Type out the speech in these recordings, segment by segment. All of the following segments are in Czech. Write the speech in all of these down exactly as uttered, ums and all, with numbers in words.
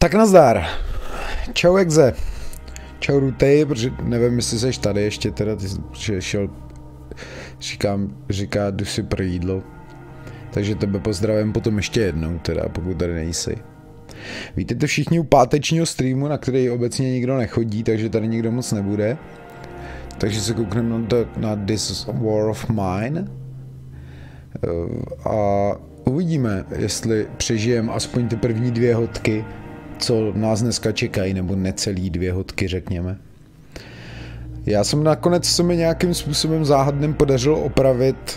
Tak nazdar. Čau Exe. Čau Rutej, protože nevím, jestli seš tady ještě teda, ty jsi šel, říkám, říká, jdu si pro jídlo. Takže tebe pozdravím potom ještě jednou teda, pokud tady nejsi. Víte to všichni u pátečního streamu, na který obecně nikdo nechodí, takže tady nikdo moc nebude. Takže se koukneme na, na This War of Mine. A uvidíme, jestli přežijeme aspoň ty první dvě hodky, co nás dneska čekají, nebo necelý dvě hodky, řekněme. Já jsem nakonec se mi nějakým způsobem záhadným podařilo opravit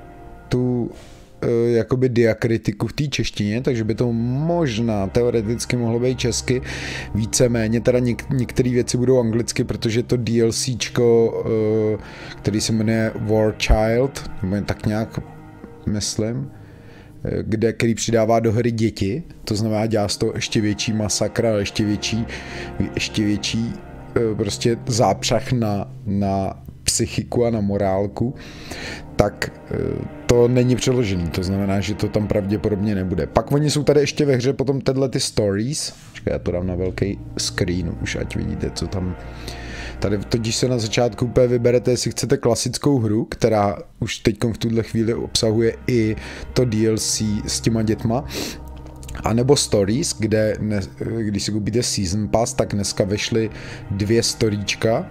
tu uh, jakoby diakritiku v té češtině, takže by to možná teoreticky mohlo být česky, víceméně, teda něk některé věci budou anglicky, protože to DLCčko, uh, který se jmenuje War Child, nebo tak nějak myslím, kde, který přidává do hry děti, to znamená dělá z toho ještě větší masakra, ještě větší, ještě větší prostě zápřah na, na psychiku a na morálku, tak to není přeložený, to znamená, že to tam pravděpodobně nebude. Pak oni jsou tady ještě ve hře potom tyhle ty stories, počkej, já to dám na velký screen, už ať vidíte, co tam. Tady totiž se na začátku úplně vyberete, jestli chcete klasickou hru, která už teď v tuhle chvíli obsahuje i to D L C s těma dětma, a nebo Stories, kde ne, když si koupíte Season Pass, tak dneska vešly dvě storíčka,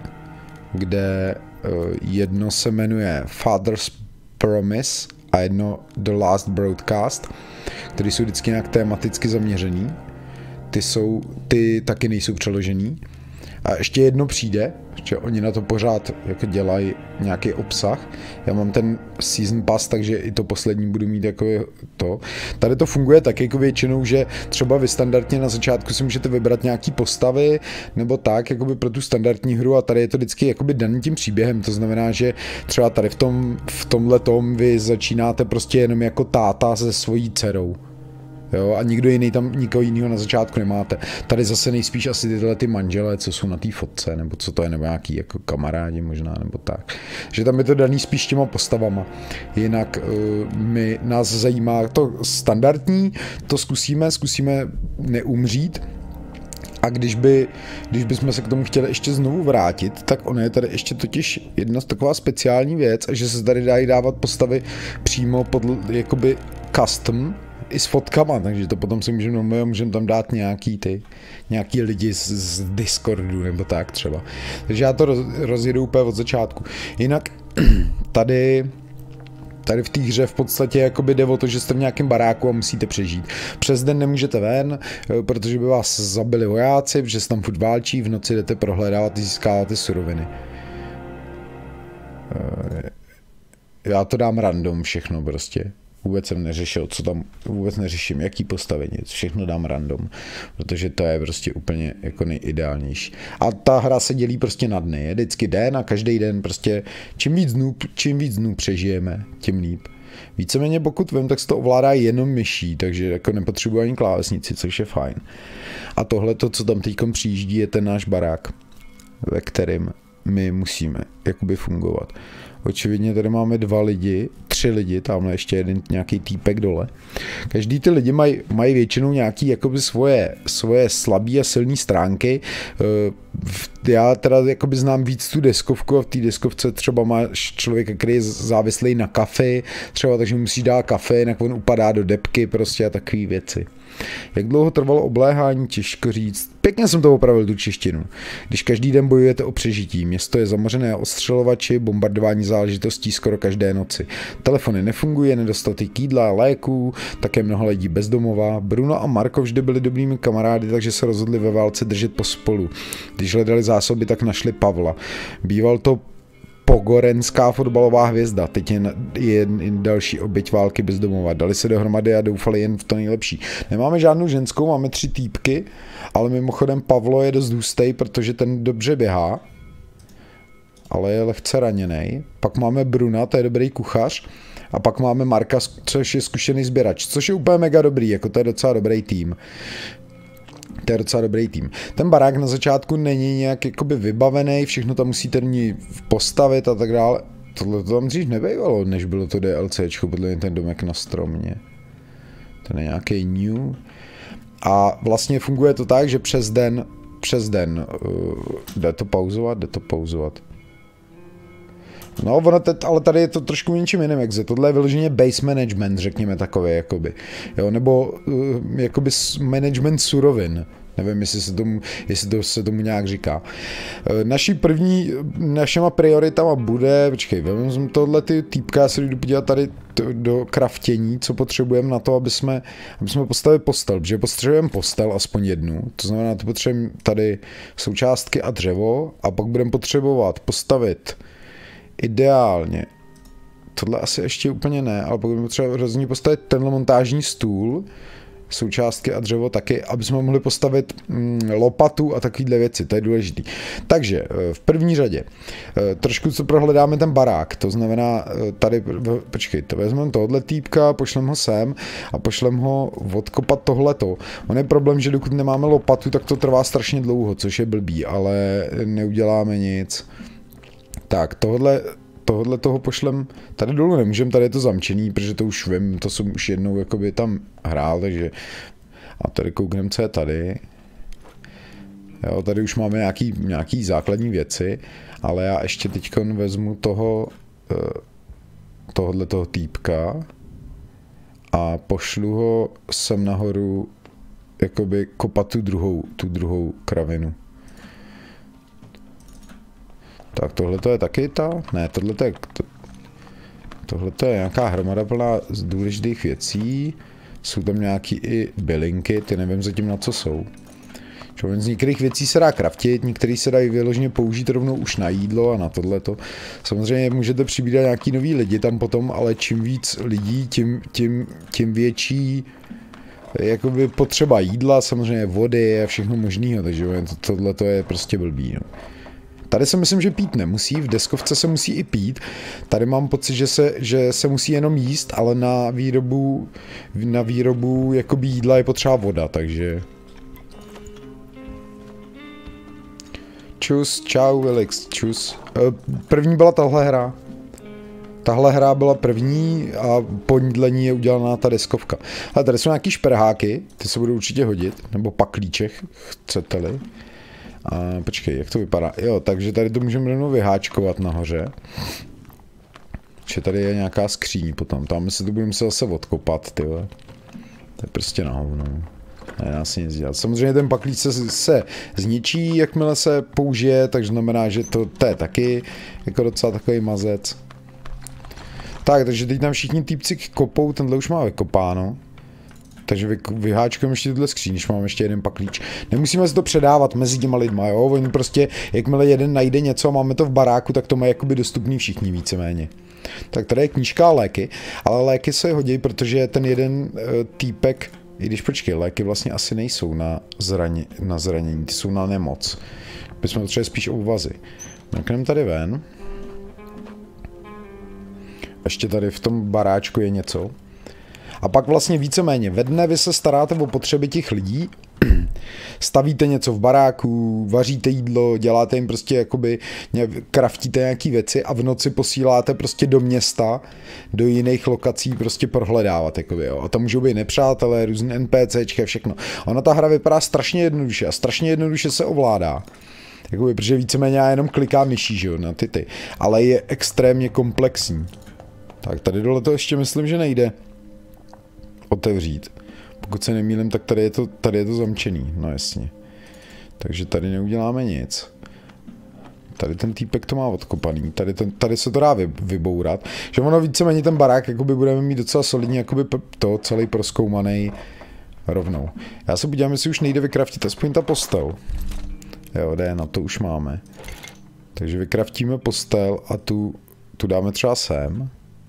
kde jedno se jmenuje Father's Promise a jedno The Last Broadcast, které jsou vždycky nějak tematicky zaměřený. Ty, jsou, ty taky nejsou přeložený. A ještě jedno přijde, že oni na to pořád jako dělají nějaký obsah. Já mám ten Season Pass, takže i to poslední budu mít jako to. Tady to funguje tak jako většinou, že třeba vy standardně na začátku si můžete vybrat nějaký postavy, nebo tak, jakoby pro tu standardní hru, a tady je to vždycky jakoby daný tím příběhem. To znamená, že třeba tady v tom, v tomhletom vy začínáte prostě jenom jako táta se svojí dcerou. Jo, a nikdo jiný tam, nikoho jiného na začátku nemáte. Tady zase nejspíš asi tyhle ty manželé, co jsou na té fotce, nebo co to je, nebo nějaký jako kamarádi možná, nebo tak. Že tam je to daný spíš těma postavama. Jinak uh, my, nás zajímá to standardní, to zkusíme, zkusíme neumřít. A když by, když bychom se k tomu chtěli ještě znovu vrátit, tak ono je tady ještě totiž jedna taková speciální věc, že se tady dají dávat postavy přímo pod jakoby custom, i s fotkama, takže to potom si můžeme, můžeme tam dát nějaký ty, nějaký lidi z, z Discordu nebo tak třeba. Takže já to roz, rozjedu úplně od začátku. Jinak tady, tady v té hře v podstatě jakoby jde o to, že jste v nějakém baráku a musíte přežít. Přes den nemůžete ven, protože by vás zabili vojáci, protože se tam furt válčí, v noci jdete prohledávat a získáváte suroviny. Já to dám random všechno prostě. Vůbec jsem neřešil, co tam, vůbec neřeším, jaký postavení, všechno dám random, protože to je prostě úplně jako nejideálnější. A ta hra se dělí prostě na dny, je vždycky den a každý den prostě, čím víc dnů, čím víc dnů přežijeme, tím líp. Víceméně pokud vím, tak se to ovládá jenom myší, takže jako nepotřebuji ani klávesnici, což je fajn. A tohle, to, co tam teďkom přijíždí, je ten náš barák, ve kterém my musíme jakoby fungovat. Očividně tady máme dva lidi, tři lidi, tamhle ještě jeden nějaký týpek dole. Každý ty lidi mají maj většinou nějaký jakoby svoje, svoje slabé a silné stránky. Já teda jakoby znám víc tu deskovku a v té deskovce třeba máš člověka, který je závislý na kafe, třeba takže musíš dát kafe, jinak on upadá do depky prostě a takové věci. Jak dlouho trvalo obléhání, těžko říct. Pěkně jsem to opravil, tu češtinu. Když každý den bojujete o přežití, město je zamořené ostřelovači, bombardování záležitostí skoro každé noci. Telefony nefungují, nedostatek jídla a léků, také mnoho lidí bezdomova. Bruno a Marko vždy byli dobrými kamarády, takže se rozhodli ve válce držet pospolu. Když hledali zásoby, tak našli Pavla. Býval to pogorenská fotbalová hvězda, teď je, je další oběť války bezdomova. Dali se dohromady a doufali jen v to nejlepší. Nemáme žádnou ženskou, máme tři týpky, ale mimochodem Pavlo je dost hustý, protože ten dobře běhá, ale je lehce raněný. Pak máme Bruna, to je dobrý kuchař, a pak máme Marka, což je zkušený sběrač, což je úplně mega dobrý, jako to je docela dobrý tým. To je docela dobrý tým. Ten barák na začátku není nějak jakoby vybavený, všechno tam musíte postavit a tak dále. Tohle to tam dřív nebejvalo, než bylo to DLCčko, podle mě ten domek na stromě. To je nějaký new. A vlastně funguje to tak, že přes den, přes den, uh, jde to pauzovat, jde to pauzovat. No, ono teď, ale tady je to trošku něčím jiným exit. Tohle je vyloženě base management, řekněme takové, jakoby. Jo, nebo uh, jakoby management surovin. Nevím, jestli se tomu, jestli to se tomu nějak říká. Naší první, našima prioritama bude, počkej, vezmeme tohle ty týpka, já se jdu podívat tady do kraftění, co potřebujeme na to, aby jsme, aby jsme postavili postel, protože potřebujeme postel aspoň jednu, to znamená, to potřebujeme tady součástky a dřevo a pak budeme potřebovat postavit ideálně, tohle asi ještě úplně ne, ale pak budeme potřebovat rozhodně postavit tenhle montážní stůl, součástky a dřevo taky, aby jsme mohli postavit mm, lopatu a takovéhle věci, to je důležité. Takže v první řadě trošku co prohledáme ten barák, to znamená tady, počkejte, vezmeme tohle týpka, pošlem ho sem a pošlem ho odkopat tohleto. On je problém, že dokud nemáme lopatu, tak to trvá strašně dlouho, což je blbý, ale neuděláme nic. Tak, tohle tohle toho pošlem tady dolů nemůžem, tady je to zamčený, protože to už vím, to jsem už jednou jakoby tam hrál, takže a tady koukneme, co je tady. Jo, tady už máme nějaký, nějaký základní věci, ale já ještě teďkon vezmu toho tohle toho týpka a pošlu ho sem nahoru jakoby kopat tu druhou, tu druhou kravinu. Tak tohle to je taky ta? Ne, tohle to je, to, tohle to je nějaká hromada plná z důležitých věcí. Jsou tam nějaký i bylinky, ty nevím zatím na co jsou. Člověk z některých věcí se dá kraftit, některý se dají vyloženě použít rovnou už na jídlo a na tohleto. Samozřejmě můžete přibírat nějaký nový lidi tam potom, ale čím víc lidí, tím, tím, tím větší jakoby potřeba jídla, samozřejmě vody a všechno možného, takže tohleto je prostě blbý. No. Tady si myslím, že pít nemusí, v deskovce se musí i pít. Tady mám pocit, že se, že se musí jenom jíst, ale na výrobu, na výrobu jakoby jídla je potřeba voda, takže... Čus, čau Wilix, čus. První byla tahle hra. Tahle hra byla první a po ní je udělaná ta deskovka. Ale tady jsou nějaký šperháky, ty se budou určitě hodit, nebo paklíček, chcete-li. A počkej, jak to vypadá? Jo, takže tady to můžeme rovnou vyháčkovat nahoře. Že tady je nějaká skříň potom, tam se to budeme se zase odkopat, tyhle. To je prostě na hovno. Nedá se nic dělat. Samozřejmě ten paklíč se, se zničí, jakmile se použije, takže znamená, že to, to je taky jako docela takový mazec. Tak, takže teď tam všichni týpci kopou, tenhle už má vykopáno. Takže vy, vyháčkujeme ještě tuhle skříň, když máme ještě jeden paklíč. Nemusíme se to předávat mezi těma lidma, jo? Oni prostě, jakmile jeden najde něco a máme to v baráku, tak to mají jakoby dostupný všichni víceméně. Tak tady je knížka a léky, ale léky se hodí, protože ten jeden uh, týpek, i když počkej, léky vlastně asi nejsou na, zraně, na zranění, ty jsou na nemoc. Bychom potřebovali spíš obvazy. Mrkneme tady ven. Ještě tady v tom baráčku je něco. A pak vlastně víceméně ve dne vy se staráte o potřeby těch lidí, stavíte něco v baráku, vaříte jídlo, děláte jim prostě jakoby, kraftíte nějaký věci a v noci posíláte prostě do města, do jiných lokací prostě prohledávat, jakoby, jo. A tam můžou být nepřátelé, různé NPCčka, všechno. Ona ta hra vypadá strašně jednoduše a strašně jednoduše se ovládá. Jakoby, protože víceméně já jenom klikám myší, že jo, na ty ty. Ale je extrémně komplexní. Tak tady dole to ještě myslím, že nejde otevřít. Pokud se nemýlím, tak tady je to, tady je to zamčený, no jasně. Takže tady neuděláme nic. Tady ten týpek to má odkopaný, tady, ten, tady se to dá vy, vybourat. Že ono víceméně ten barák, jakoby budeme mít docela solidně, jakoby to celý proskoumaný rovnou. Já se podívám, jestli už nejde vykraftit, aspoň ta postel. Jo, jde, na to už máme. Takže vykraftíme postel a tu, tu dáme třeba sem.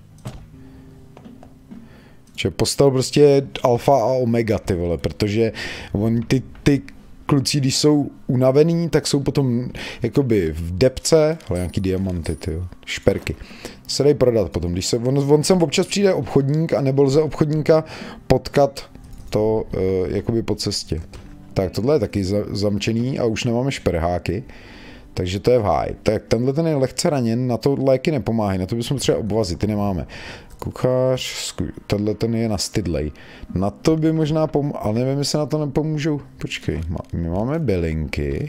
Že postel prostě je alfa a omega, ty vole, protože oni ty, ty kluci, když jsou unavený, tak jsou potom jakoby v depce, ale nějaký diamanty, ty šperky. Se dají prodat potom, když se, on, on sem občas přijde obchodník a nebo lze obchodníka potkat to uh, jakoby po cestě. Tak tohle je taky za, zamčený a už nemáme šperháky, takže to je v háj. Tak tenhle ten je lehce raněn, na to léky nepomáhají, na to bychom třeba obvazy, ty nemáme. Kuchař, tenhle ten je nastydlej. Na to by možná pomohl, ale nevím, jestli na to nepomůžou. Počkej, my máme bylinky.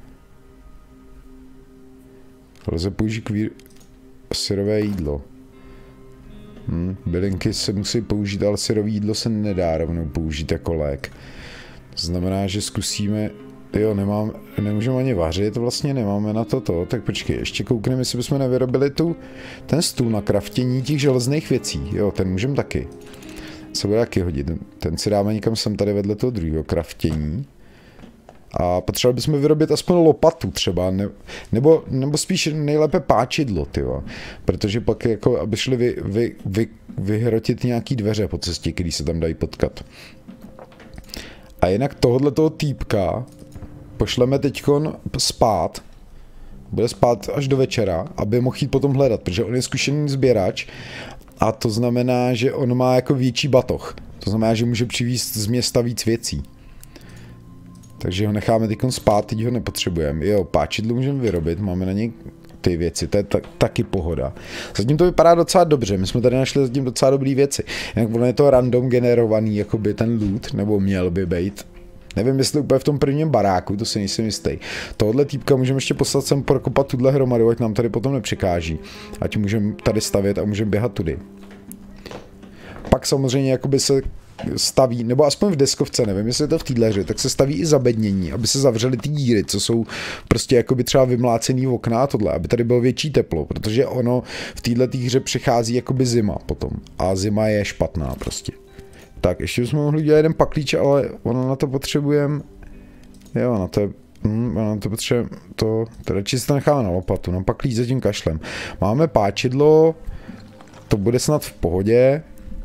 Lze použít kvír... syrové jídlo. Hm, bylinky se musí použít, ale syrové jídlo se nedá rovnou použít jako lék. To znamená, že zkusíme... Jo, nemám, nemůžeme ani vařit, vlastně nemáme na to to, tak počkej, ještě koukneme, jestli bychom nevyrobili tu, ten stůl na kraftění těch železných věcí, jo, ten můžeme taky. Se bude taky hodit, ten si dáme někam sem tady vedle toho druhého kraftění. A potřebovali bychom vyrobit aspoň lopatu třeba, ne, nebo, nebo spíš nejlépe páčidlo, tyjo, protože pak jako, aby šli vy, vy, vy, vyhrotit nějaký dveře po cestě, který se tam dají potkat. A jinak tohohle toho týpka pošleme teďkon spát, bude spát až do večera, aby mohl jít potom hledat, protože on je zkušený sběrač a to znamená, že on má jako větší batoh. To znamená, že může přivízt z města víc věcí. Takže ho necháme teďkon spát, teď ho nepotřebujeme. Jo, páčidlo můžeme vyrobit, máme na něj ty věci, to je ta, taky pohoda. Zatím to vypadá docela dobře, my jsme tady našli zatím docela dobrý věci. Jinak ono je to random generovaný, jakoby ten loot, nebo měl by být. Nevím, jestli úplně v tom prvním baráku, to si nejsem jistý. Tohle týpka můžeme ještě poslat sem prokopat tuhle hromadu, ať nám tady potom nepřekáží. Ať můžeme tady stavět a můžeme běhat tudy. Pak samozřejmě jakoby se staví, nebo aspoň v deskovce, nevím, jestli je to v téhle hře, tak se staví i zabednění, aby se zavřely ty díry, co jsou prostě jakoby třeba vymlácený v okna a tohle, aby tady bylo větší teplo, protože ono v této hře přichází jakoby zima potom a zima je špatná prostě. Tak, ještě bychom mohli dělat jeden paklíč, ale ono na to potřebujeme, jo, na to, hm, na to potřebujeme, to, to radši si to necháme na lopatu, na paklíč za tím kašlem. Máme páčidlo, to bude snad v pohodě.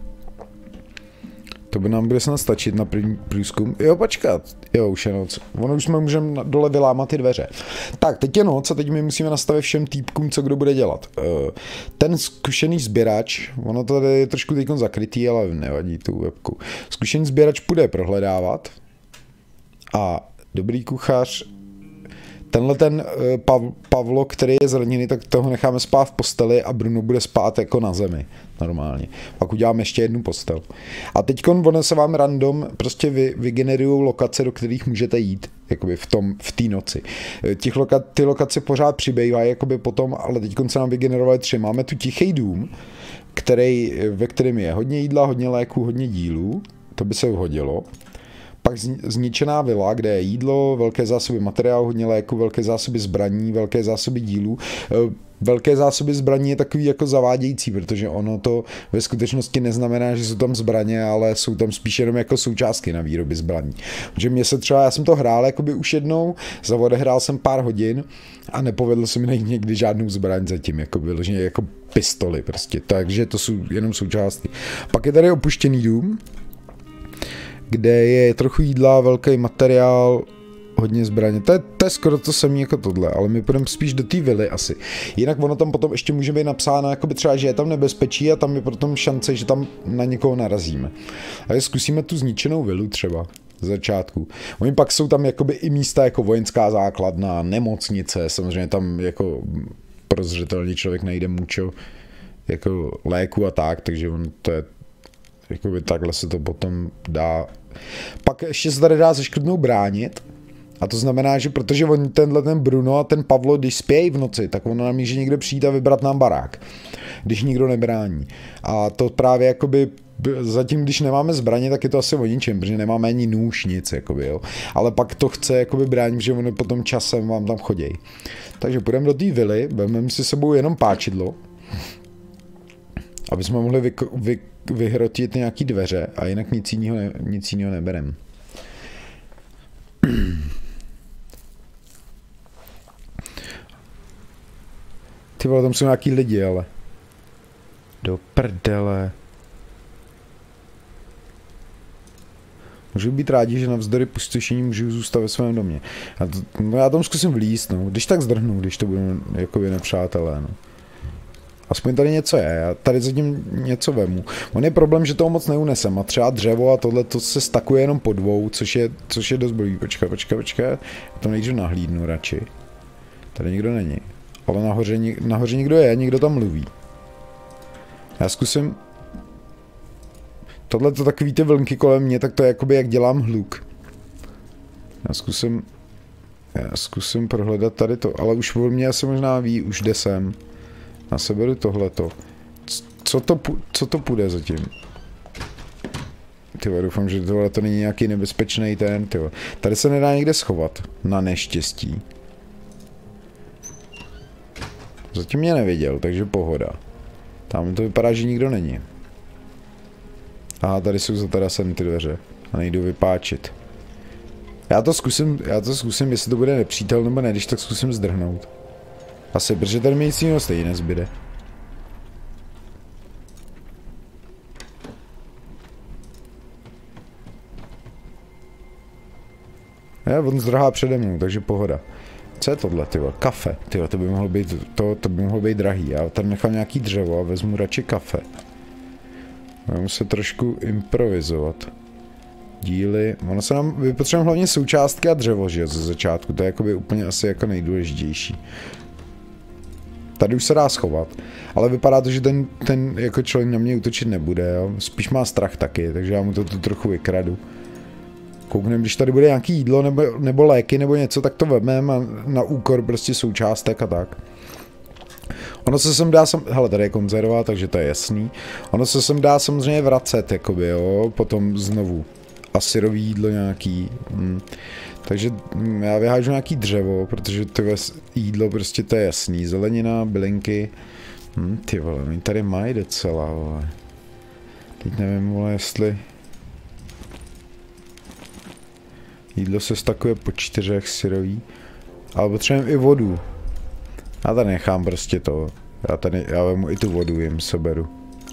To by nám bude snad stačit na první průzkum. Jo, počkat. Jo, už je noc. Ono už jsme můžeme dole vylámat ty dveře. Tak, teď je noc a teď my musíme nastavit všem týpkům, co kdo bude dělat. Ten zkušený sběrač, ono tady je trošku teď zakrytý, ale nevadí tu webku. Zkušený sběrač půjde prohledávat. A dobrý kuchař, tenhle ten Pav, Pavlo, který je zraněný, tak toho necháme spát v posteli a Bruno bude spát jako na zemi. Normálně. Pak uděláme ještě jednu postel. A teďkon ono se vám random prostě vy, vygenerujou lokace, do kterých můžete jít. Jakoby v tom, v té noci. Těch loka, ty lokace pořád přibývají jakoby potom, ale teďkon se nám vygenerovaly tři. Máme tu tichý dům, který, ve kterém je hodně jídla, hodně léků, hodně dílů. To by se hodilo. Pak zničená vila, kde je jídlo, velké zásoby materiálu, hodně léku, velké zásoby zbraní, velké zásoby dílů. Velké zásoby zbraní je takový jako zavádějící, protože ono to ve skutečnosti neznamená, že jsou tam zbraně, ale jsou tam spíš jenom jako součástky na výroby zbraní. Protože mě se třeba, já jsem to hrál jakoby už jednou, zaodehrál jsem pár hodin a nepovedlo se mi najít někdy žádnou zbraň zatím, jako vyloženě jako pistoli prostě, takže to jsou jenom součástky. Pak je tady opuštěný dům, kde je trochu jídla, velký materiál, hodně zbraně. To je, to je skoro to samé jako tohle, ale my půjdeme spíš do té vily asi. Jinak ono tam potom ještě může být napsáno, jakoby třeba, že je tam nebezpečí a tam je potom šance, že tam na někoho narazíme. Ale zkusíme tu zničenou vilu třeba z začátku. Oni pak jsou tam jakoby i místa jako vojenská základna, nemocnice, samozřejmě tam jako prozřetelně člověk najde mučo jako léku a tak, takže on to je jakoby takhle se to potom dá. Pak ještě se tady dá seškrtnout bránit. A to znamená, že protože on, tenhle ten Bruno a ten Pavlo, když spějí v noci, tak ono nám může někdo přijít a vybrat nám barák. Když nikdo nebrání. A to právě jakoby zatím, když nemáme zbraně, tak je to asi o ničem, protože nemáme ani nůž, nic, jakoby, jo. Ale pak to chce jakoby bránit, že oni potom časem vám tam chodějí. Takže půjdeme do té vily, vezmeme si sebou jenom páčidlo, aby jsme mohli vy, vy, vyhrotit nějaký dveře a jinak nic jiného ne, nic jiného nebereme. Ty vole, tam jsou nějaký lidi, ale. Do prdele. Můžu být rádi, že navzdory pustošení můžu zůstat ve svém domě. Já, to, no já tam zkusím vlízt, no. Když tak zdrhnu, když to budou jakoby nepřátelé, no. Aspoň tady něco je, já tady zatím něco vemu. On je problém, že toho moc neunesem a třeba dřevo a tohle to se stakuje jenom po dvou, což je, což je dost blbý. Počkej, počkej, počkej. Já tam nejdřív nahlídnu radši. Tady nikdo není. Ale nahoře, nahoře někdo je, někdo tam mluví. Já zkusím, Tohle to takový ty vlnky kolem mě, tak to je jakoby jak dělám hluk. Já zkusím, já zkusím prohledat tady to, ale už o mě asi možná ví, už jde sem. Já se beru tohleto. Co to, co to půjde zatím? Tyvo, doufám, že tohle to není nějaký nebezpečný ten, tyvo. Tady se nedá někde schovat, na neštěstí. Zatím mě neviděl, takže pohoda. Tam to vypadá, že nikdo není. Aha, tady jsou zataraseny ty dveře. A nejdu vypáčit. Já to zkusím, já to zkusím, jestli to bude nepřítel nebo ne, když tak zkusím zdrhnout. Asi, protože tady mi nic jiného stejně nezbyde. Je, on zdrhá přede mnou, takže pohoda. Co je tohle, tyvo? Kafe. Tyvo, to by mohlo být, to, to by mohlo být drahý. Já tady nechám nějaký dřevo a vezmu radši kafe. Budeme muset trošku improvizovat. Díly. Ono se nám, vypotřebujeme hlavně součástky a dřevo, že jo, ze začátku. To je jakoby úplně asi jako nejdůležitější. Tady už se dá schovat. Ale vypadá to, že ten, ten jako člověk na mě útočit nebude, jo. Spíš má strach taky, takže já mu to tu trochu vykradu. Kouknem, když tady bude nějaký jídlo nebo, nebo léky nebo něco, tak to vezmeme a na úkor prostě součástek a tak. Ono se sem dá, sam... hele, tady je konzerva, takže to je jasný. Ono se sem dá samozřejmě vracet, jakoby, jo, potom znovu. A syrový jídlo nějaký. Hm. Takže hm, já vyhážu nějaký dřevo, protože to jídlo prostě to je jasný. Zelenina, bylinky. Hm, ty vole, oni tady mají docela, vole. Teď nevím, vole, jestli... Jídlo se stakuje po čtyřech syrový. Ale potřebujeme i vodu. Já tady nechám prostě to. Já tady, já vemu i tu vodu, jim seberu.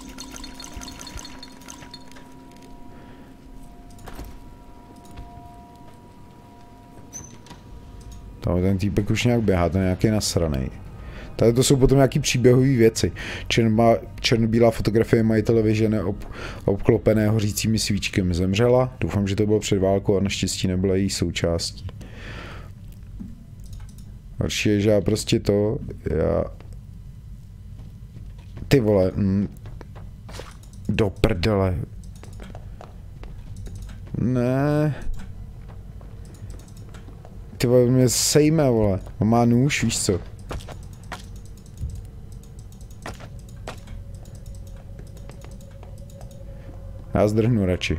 Tam ten týpek už nějak běhá, ten nějaký nasranej. Tady to jsou potom nějaký příběhové věci. Černá, černobílá fotografie majitele věžene ob, obklopené hořícími svíčkami zemřela. Doufám, že to bylo před válkou a naštěstí nebyla její součástí. Horší je, že já prostě to, já... Ty vole, mm, do prdele. Ne. Ty vole, mě sejme, vole. On má nůž, víš co? Já zdrhnu radši.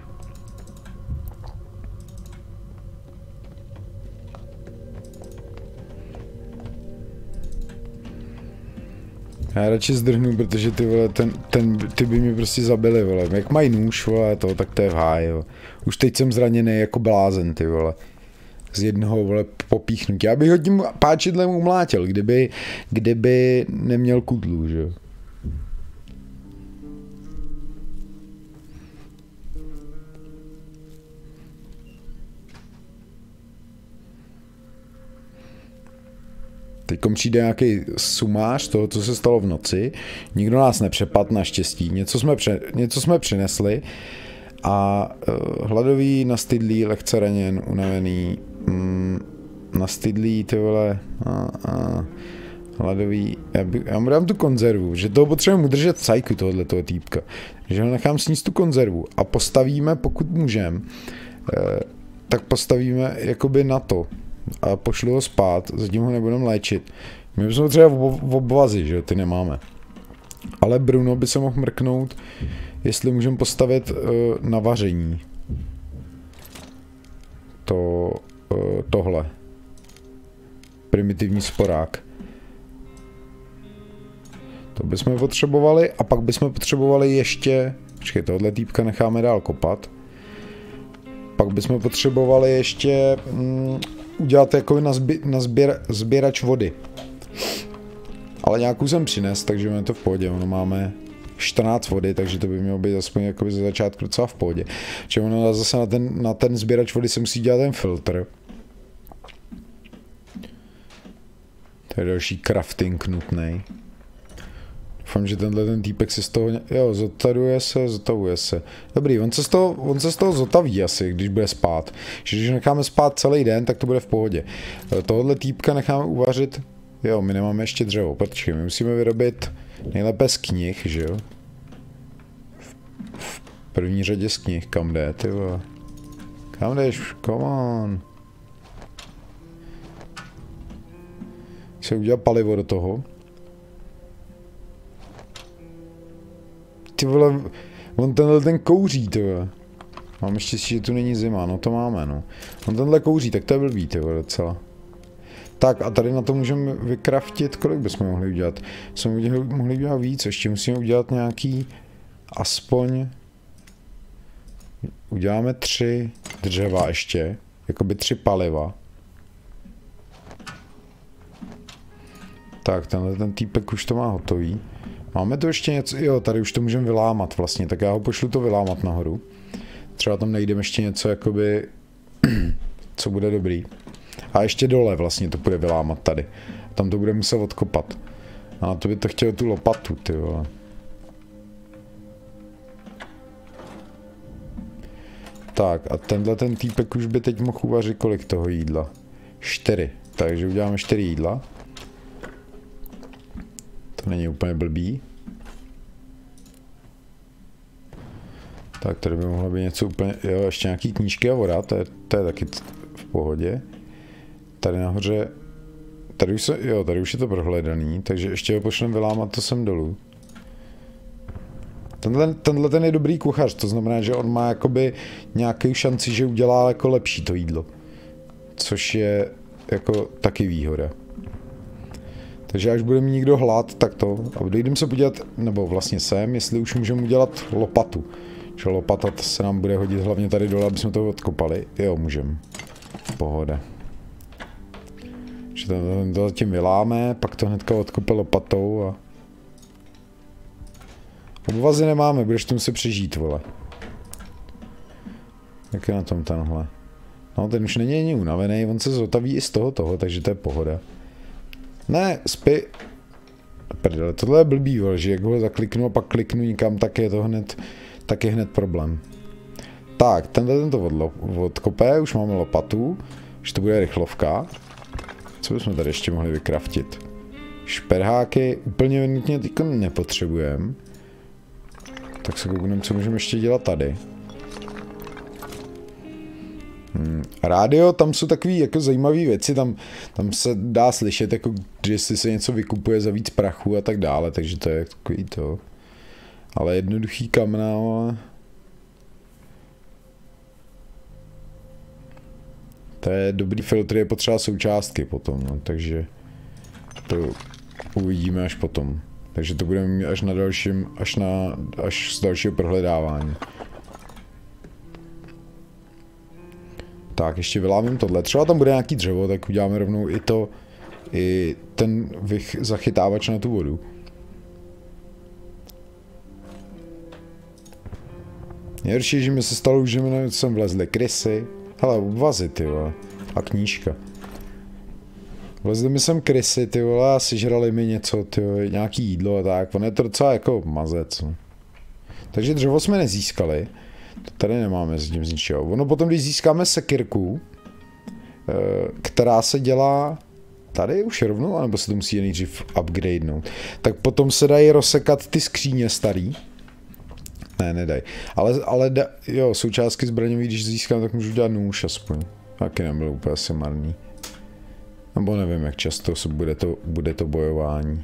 Já radši zdrhnu, protože ty vole, ten, ten, ty by mě prostě zabili, vole. Jak mají nůž, vole, to, tak to je v háji, jo. Už teď jsem zraněný jako blázen, ty vole. Z jednoho, vole, popíchnutí. Já bych ho tím páčidlem umlátil, kdyby, kdyby neměl kudlu, že jo. Teďkom přijde nějaký sumář toho, co se stalo v noci. Nikdo nás nepřepadl naštěstí. Něco jsme, pře, něco jsme přinesli. A uh, hladový, nastydlý, lehce raněn, unavený. Mm, nastydlý, ty vole. A, a, hladový. Já, by, já mu dám tu konzervu, že toho potřebujeme udržet cajku tohohle toho týpka. Že ho nechám sníst tu konzervu a postavíme, pokud můžeme, eh, tak postavíme jakoby na to. A pošlu ho spát, zatím ho nebudeme léčit. My bychom třeba v obvazy, že ty nemáme. Ale Bruno by se mohl mrknout, jestli můžeme postavit uh, na vaření. To, uh, tohle. Primitivní sporák. To bychom potřebovali a pak bychom potřebovali ještě... Počkej, tohle týpka necháme dál kopat. Pak bychom potřebovali ještě... Mm, udělat jako na, zbě, na sběr, sběrač vody. Ale nějakou jsem přines, takže máme to v pohodě. Ono máme čtrnáct vody, takže to by mělo být aspoň jakoby ze začátku docela v pohodě. Čili ono zase na ten, na ten sběrač vody se musí dělat ten filtr. To je další crafting nutný. Doufám, že tenhle ten týpek se z toho... Jo, zotavuje se, zotavuje se. Dobrý, on se z toho, on se z toho zotaví asi, když bude spát. Že když necháme spát celý den, tak to bude v pohodě. Tohle týpka necháme uvařit... Jo, my nemáme ještě dřevo, počkej, my musíme vyrobit nejlépe z knih, že jo? V, v první řadě z knih, kam jde, ty vole. Kam jdeš, come on. Se udělal palivo do toho. Ty vole, on tenhle ten kouří, ty vole. Mám štěstí, že tu není zima, no to máme, no. On tenhle kouří, tak to je blbý, ty vole, docela. Tak a tady na to můžeme vykraftit, kolik bychom mohli udělat? Jsme mohli udělat víc, ještě musíme udělat nějaký, aspoň, uděláme tři dřeva ještě, jakoby tři paliva. Tak, tenhle ten týpek už to má hotový. Máme tu ještě něco, jo, tady už to můžeme vylámat vlastně, tak já ho pošlu to vylámat nahoru. Třeba tam najdeme ještě něco, jakoby, co bude dobrý. A ještě dole vlastně to bude vylámat tady. Tam to bude muset odkopat. A na to by to chtělo tu lopatu, ty vole. Tak a tenhle ten týpek už by teď mohl uvařit kolik toho jídla? Čtyři. Takže uděláme čtyři jídla. To není úplně blbý. Tak tady by mohlo být něco úplně, jo, ještě nějaký knížky a voda, to je, to je taky v pohodě. Tady nahoře, tady už, se, jo, tady už je to prohledaný, takže ještě ho pošlem vylámat to sem dolů. Tenhle, tenhle ten je dobrý kuchař, to znamená, že on má jakoby nějakou šanci, že udělá jako lepší to jídlo. Což je jako taky výhoda. Takže až bude mít někdo hlad, tak to. A dojdeme se podívat, nebo vlastně sem, jestli už můžeme udělat lopatu. Že lopata se nám bude hodit hlavně tady dole, aby jsme to odkopali. Jo, můžeme. Pohoda. Že to, to zatím vyláme, pak to hnedka odkope lopatou a... Obvazy nemáme, budeš tomu se přežít, vole. Jak je na tom tenhle? No, ten už není ani unavený, on se zotaví i z toho toho, takže to je pohoda. Ne, spí... Prdele, tohle je blbý, vole, že jak ho zakliknu a pak kliknu někam, tak je to hned... Tak je hned problém. Tak, tenhle tento od, odkope, už máme lopatu, že to bude rychlovka. Co bychom tady ještě mohli vykraftit? Šperháky úplně nutně teďko nepotřebujeme. Tak se koukneme, co můžeme ještě dělat tady. Hmm. Rádio, tam jsou takový jako zajímavé věci, tam, tam se dá slyšet, jako jestli se něco vykupuje za víc prachu a tak dále, takže to je takový to. Ale jednoduchý kamna, ale... To je dobrý filtr, je potřeba součástky potom, no, takže to uvidíme až potom. Takže to budeme mít až na dalším, až na, až z dalšího prohledávání. Tak, ještě vylámím tohle. Třeba tam bude nějaký dřevo, tak uděláme rovnou i to, i ten vych, zachytávač na tu vodu. Nejhorší, že mi se stalo, že mi sem vlezly krysy. Hele, obvazy, ty vole. A knížka. Vlezly mi sem krysy, ty vole, a sežrali mi něco, ty vole, nějaký jídlo a tak. On je to docela jako mazec. No. Takže dřevo jsme nezískali. To tady nemáme s tím z ničeho. Ono potom, když získáme sekirku, která se dělá tady už rovnou, anebo se to musí nejdřív upgradenout, tak potom se dají rozsekat ty skříně starý. Ne, nedaj. Ale, ale da, jo, součástky zbraňový, když získám, tak můžu dělat nůž aspoň. Taky nebylo úplně asi marný. Nebo nevím, jak často se bude to, bude to bojování.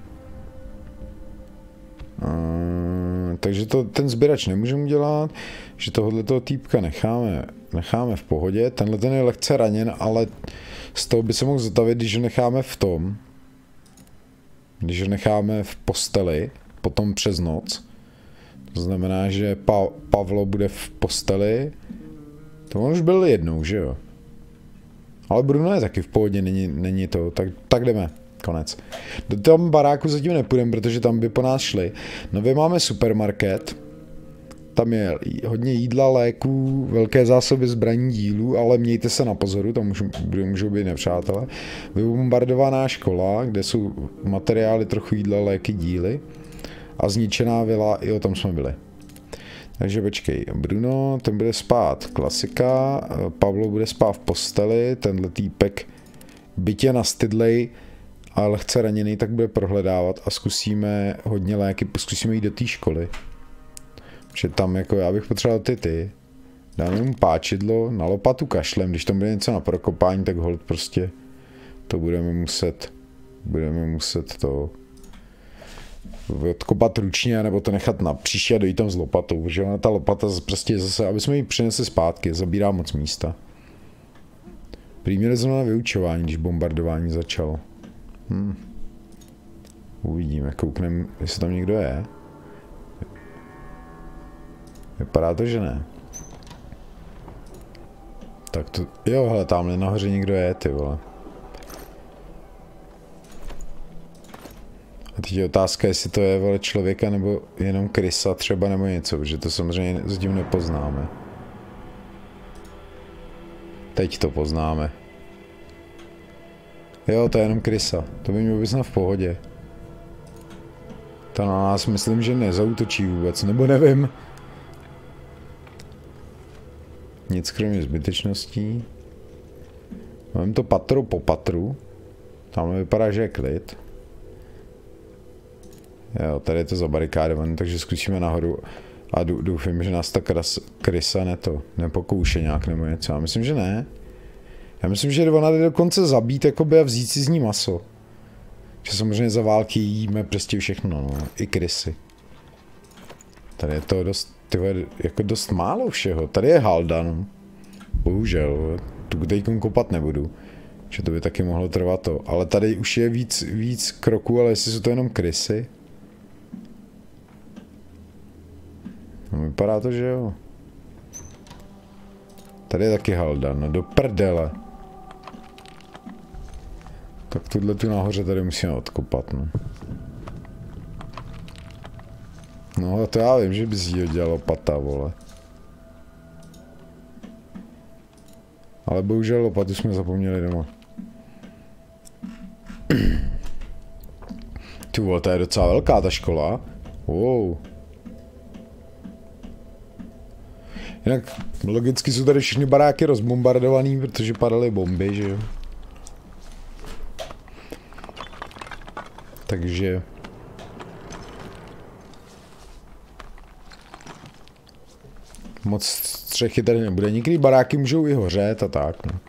Uh, takže to, ten sběrač nemůžeme udělat, že tohoto týpka necháme, necháme v pohodě. Tenhle ten je lehce raněn, ale z toho by se mohl zotavit, když ho necháme v tom. Když ho necháme v posteli, potom přes noc. To znamená, že pa Pavlo bude v posteli. To on už byl jednou, že jo? Ale Bruno je taky v pohodě, není, není to. Tak, tak jdeme. Konec. Do toho baráku zatím nepůjdeme, protože tam by po nás šli. Nově máme supermarket. Tam je hodně jídla, léků, velké zásoby zbraní, dílů, ale mějte se na pozoru, tam můžou, můžou být nepřátelé. Vybombardovaná škola, kde jsou materiály, trochu jídla, léky, díly. A zničená vila, jo, tam jsme byli. Takže počkej, Bruno, ten bude spát klasika, Pavlo bude spát v posteli, tenhle týpek bytě nastydlej a lehce raněný, tak bude prohledávat a zkusíme hodně léky, zkusíme jít do té školy. Že tam jako já bych potřeboval ty ty. Dáme mu páčidlo, na lopatu kašlem, když tam bude něco na prokopání, tak hold prostě to budeme muset, budeme muset to odkopat ručně, nebo to nechat na příště a dojít tam s lopatou, protože ona ta lopata prostě zase, aby jsme ji přinesli zpátky, zabírá moc místa. Prý měli jsme na vyučování, když bombardování začalo. Hm. Uvidíme, koukneme, jestli tam někdo je. Vypadá to, že ne. Tak to, jo, hele, tamhle nahoře někdo je, ty vole. A teď je otázka, jestli to je, vole, člověka, nebo jenom krysa třeba, nebo něco, protože to samozřejmě zatím nepoznáme. Teď to poznáme. Jo, to je jenom krysa, to by mělo být snad v pohodě. Ta na nás myslím, že nezautočí vůbec, nebo nevím. Nic kromě zbytečností. Mám to patro po patru. Tam vypadá, že je klid. Jo, tady je to zabarikádované, takže zkusíme nahoru. A doufám, že nás ta kras, krysa neto, nepokouše nějak nebo něco. Já myslím, že ne. Já myslím, že ona jde dokonce zabít jakoby, a vzít si z ní maso. Že samozřejmě za války jíme prostě všechno, no. I krysy. Tady je to dost, tyhle, jako dost málo všeho. Tady je halda, no. Bohužel, tu teďkom kopat nebudu. Že to by taky mohlo trvat to. Ale tady už je víc, víc kroků, ale jestli jsou to jenom krysy. No, vypadá to, že jo. Tady je taky halda, no do prdele. Tak tuhle tu nahoře tady musíme odkopat, no. No a to já vím, že bys jí dělal lopata, vole. Ale bohužel lopatu jsme zapomněli doma. Ty vole, to je docela velká ta škola. Wow. Jinak logicky jsou tady všechny baráky rozbombardovaný, protože padaly bomby, že jo. Takže... Moc střechy tady nebude. Některé baráky můžou i hořet a tak, no.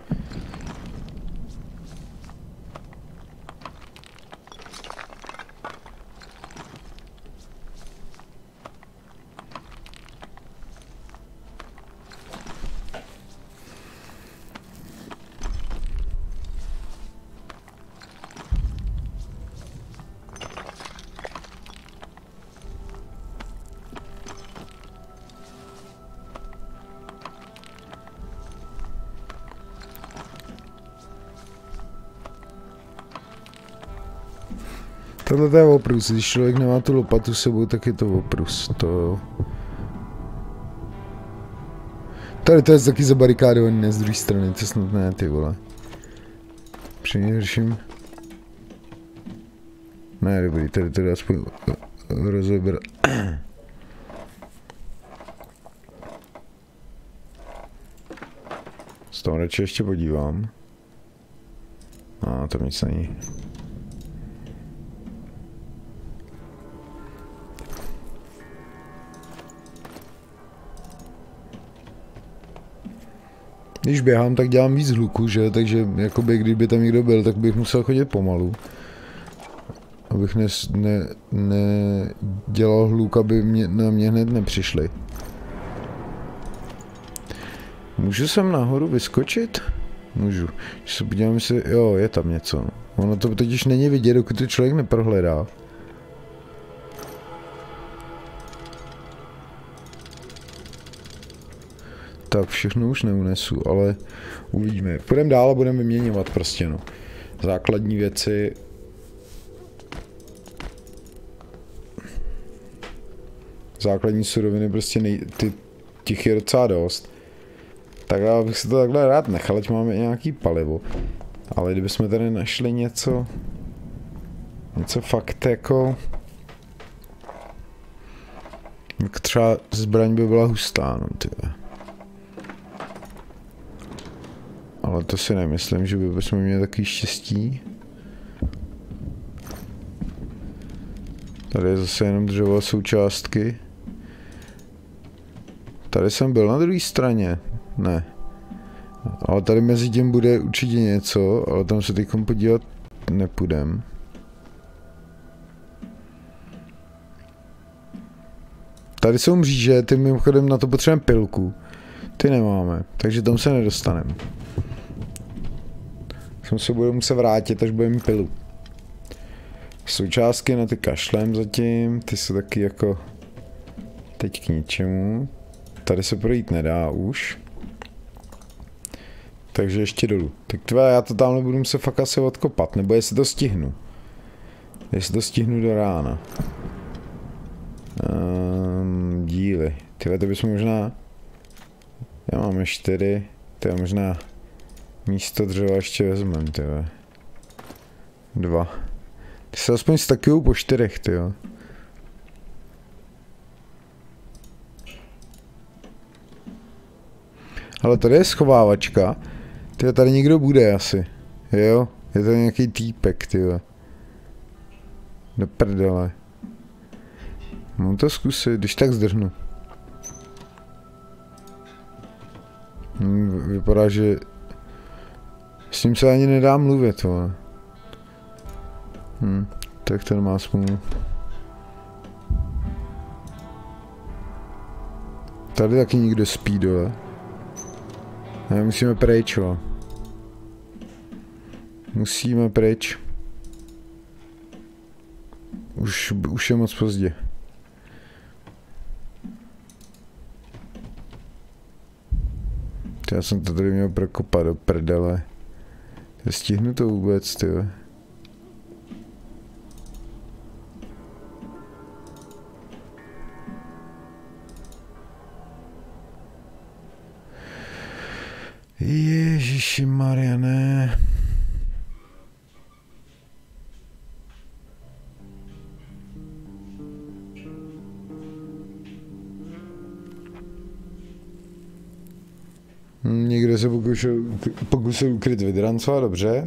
Tohle to je oprus, když člověk nemá tu lopatu s sebou, tak je to oprus, to... Tady to je taky zabarikádovaný, ne z druhé strany, to snad ne, ty vole. Přinejřím. Ne, dobrý, tady to jde aspoň rozebrat. Z toho radši ještě podívám. A tam nic není. Když běhám, tak dělám víc hluku, že? Takže jakoby, kdyby tam někdo byl, tak bych musel chodit pomalu. Abych ne, ne, ne dělal hluk, aby mě, na mě hned nepřišli. Můžu sem nahoru vyskočit? Můžu. Když se podívám, jestli... Jo, je tam něco. Ono to totiž není vidět, dokud to člověk neprohledá. Tak všechno už neunesu, ale uvidíme. Půjdeme dál a budeme vyměňovat prostě, no. Základní věci. Základní suroviny prostě nej... ty... těch je docela dost. Tak já bych si to takhle rád nechal, ať máme nějaký palivo. Ale kdybychom tady našli něco... Něco fakt jako... Jak třeba zbraň by byla hustá, no tyhle. Ale to si nemyslím, že by bychom měli takový štěstí. Tady je zase jenom dřevo součástky. Tady jsem byl na druhé straně. Ne. Ale tady mezi tím bude určitě něco, ale tam se teď podívat nepůjdem. Tady jsou mříže, ty mimochodem na to potřebujeme pilku. Ty nemáme, takže tam se nedostaneme. Jsem se budu muset vrátit, až budeme pilu. Součástky na ty kašlem zatím, ty jsou taky jako teď k ničemu. Tady se projít nedá už. Takže ještě dolů. Tak tvé, já to tamhle budu muset fakt asi odkopat, nebo jestli to stihnu. Jestli to stihnu do rána. Um, díly. Tyhle, to bychom možná... Já máme čtyři. To je možná... Místo dřeva ještě vezmem, tyhle. Dva. Ty se aspoň stakujou po čtyřech, tyjo. Ale tady je schovávačka. Tyjo, tady někdo bude asi. Jo? Je to nějaký týpek, tyjo. Do prdele. Mám to zkusit, když tak zdrhnu. Hm, vypadá, že... S ním se ani nedá mluvit, vole. Hm, tak ten má smůlu. Tady taky někdo spí dole. Ne, musíme pryč, vole. Musíme pryč. Už, už je moc pozdě. Já jsem to tady měl prokopat do prdele. Stihnu to vůbec, tyjo. Ježiši Maria, ne. Někdo se pokusil, pokusil ukryt vydrancova, dobře.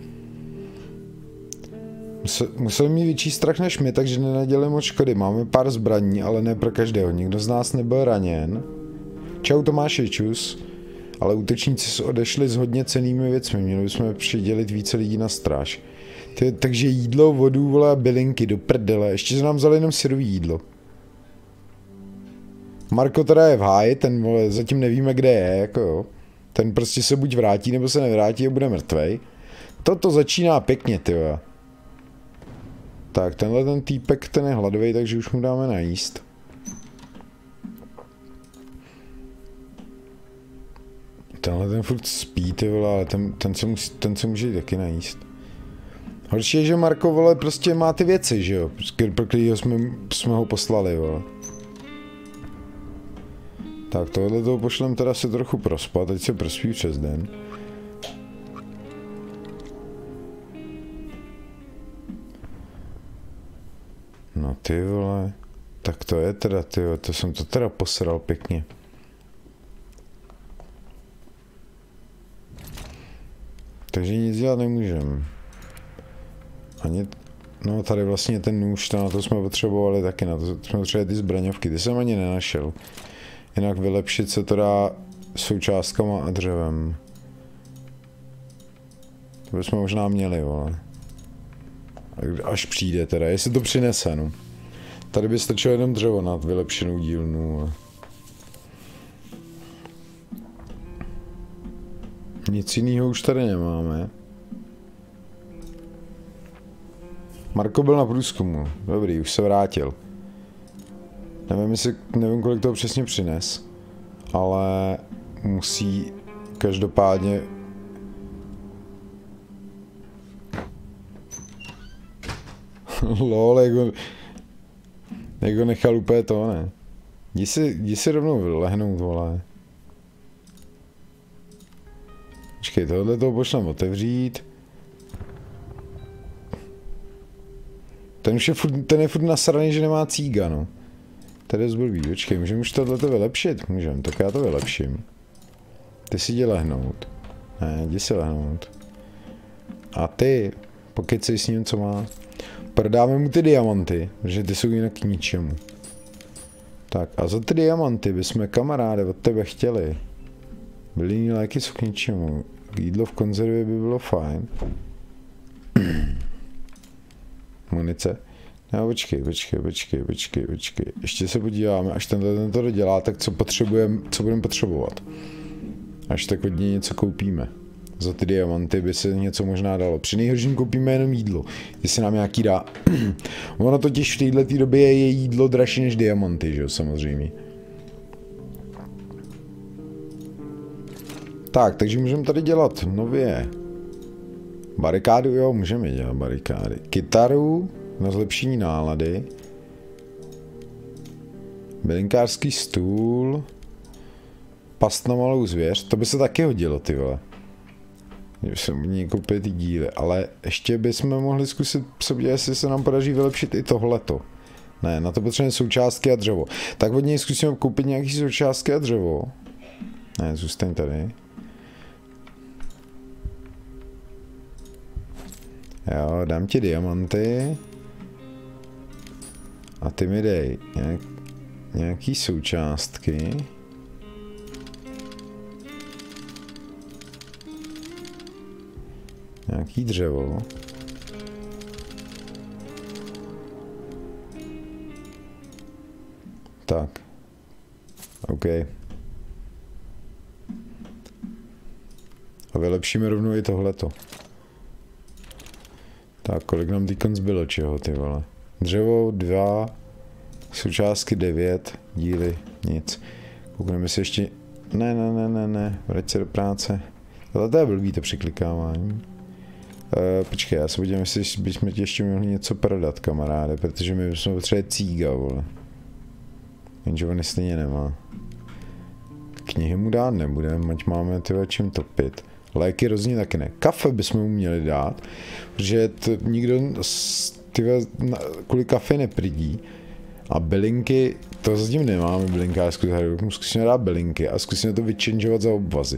Musel, musel mít větší strach než my, takže nenadělali moc škody. Máme pár zbraní, ale ne pro každého. Nikdo z nás nebyl raněn. Čau Tomáši, čus. Ale útočníci odešli s hodně cennými věcmi. Měli bychom přidělit více lidí na stráž. Ty, takže jídlo, vodu, vole, a bylinky do prdele. Ještě se nám vzali jenom syrový jídlo. Marko teda je v háji, ten, vole, zatím nevíme, kde je, jako jo. Ten prostě se buď vrátí, nebo se nevrátí a bude mrtvej. Toto začíná pěkně, tyjo. Tak, tenhle ten týpek, ten je hladový, takže už mu dáme najíst. Tenhle ten furt spí, ty vole, ale ten, ten, se musí, ten se může taky najíst. Horší je, že Marko, vole, prostě má ty věci, že jo, pro kterýho jsme, jsme ho poslali, vole. Tak tohle toho pošlem teda si trochu prospat, teď se prospí přes den. No ty vole, tak to je teda, ty vole, to jsem to teda posral pěkně. Takže nic dělat nemůžem. Ani, no tady vlastně ten nůž, to na to jsme potřebovali taky, na to jsme potřebovali ty zbraňovky, ty jsem ani nenašel. Jinak vylepšit se to dá součástkama a dřevem. To bychom možná měli, vole. Až přijde teda, jestli to přinese, no. Tady by stačilo jenom dřevo na vylepšenou dílnu, ale... Nic jiného už tady nemáme. Marko byl na průzkumu, dobrý, už se vrátil. Nevím, jestli, nevím, kolik toho přesně přines, ale musí každopádně... Lol, jak ho, jak ho nechal úplně to, ne? Jdi si, jdi si rovnou lehnout, vole. Počkej, tohle toho pošlem otevřít. Ten už je furt, ten je furt nasraný, že nemá cíga, no. Tady je zblbý, počkej, můžeme už tohleto vylepšit? Můžeme, tak já to vylepším. Ty si jdi lehnout. Ne, jdi si lehnout. A ty, pokud si s ním, co má. Prodáme mu ty diamanty, protože ty jsou jinak k ničemu. Tak a za ty diamanty bychom, kamaráde, od tebe chtěli. Bylinní léky jsou k ničemu. Jídlo v konzervě by bylo fajn. Munice. No počkej, počkej, počkej, počkej, počkej. Ještě se podíváme, až tenhle ten to dodělá, tak co potřebujeme, co budeme potřebovat. Až tak hodně něco koupíme. Za ty diamanty by se něco možná dalo. Při nejhorším koupíme jenom jídlo, jestli nám nějaký dá. Ono totiž v této době je jídlo dražší než diamanty, že jo, samozřejmě. Tak, takže můžeme tady dělat nově. Barikádu, jo, můžeme dělat barikády. Kytaru na zlepšení nálady. Bylinkářský stůl. Past na malou zvěř, to by se taky hodilo, ty vole. Že jsem měl koupit ty díly, ale ještě bychom mohli zkusit sobě, jestli se nám podaří vylepšit i tohleto. Ne, na to potřebujeme součástky a dřevo. Tak od něj zkusíme koupit nějaký součástky a dřevo. Ne, zůstaň tady. Jo, dám ti diamanty. A ty mi dej nějak, nějaký součástky. Nějaký dřevo. Tak. OK. A vylepšíme rovnou i tohleto. Tak, kolik nám týkon zbylo čeho, ty vole. Dřevo dva, součástky devět, díly nic. Koukneme si ještě... Ne, ne, ne, ne, ne, vrať se do práce. Ale to je blbý to překlikávání. Uh, počkej, já se podívám, jestli bychom ti ještě mohli něco prodat, kamaráde, protože my jsme potřebovali cíga, vole. Jenže on stejně nemá. Knihy mu dát nebudeme, ať máme tyhle čím topit. Léky rozhodně taky ne. Kafe bychom mu měli dát, protože to nikdo tyhle, kvůli kafe nepridí. A bylinky, to zatím nemáme bylinkářskou hru, zkusíme dát bylinky a zkusíme to vyčenžovat za obvazy.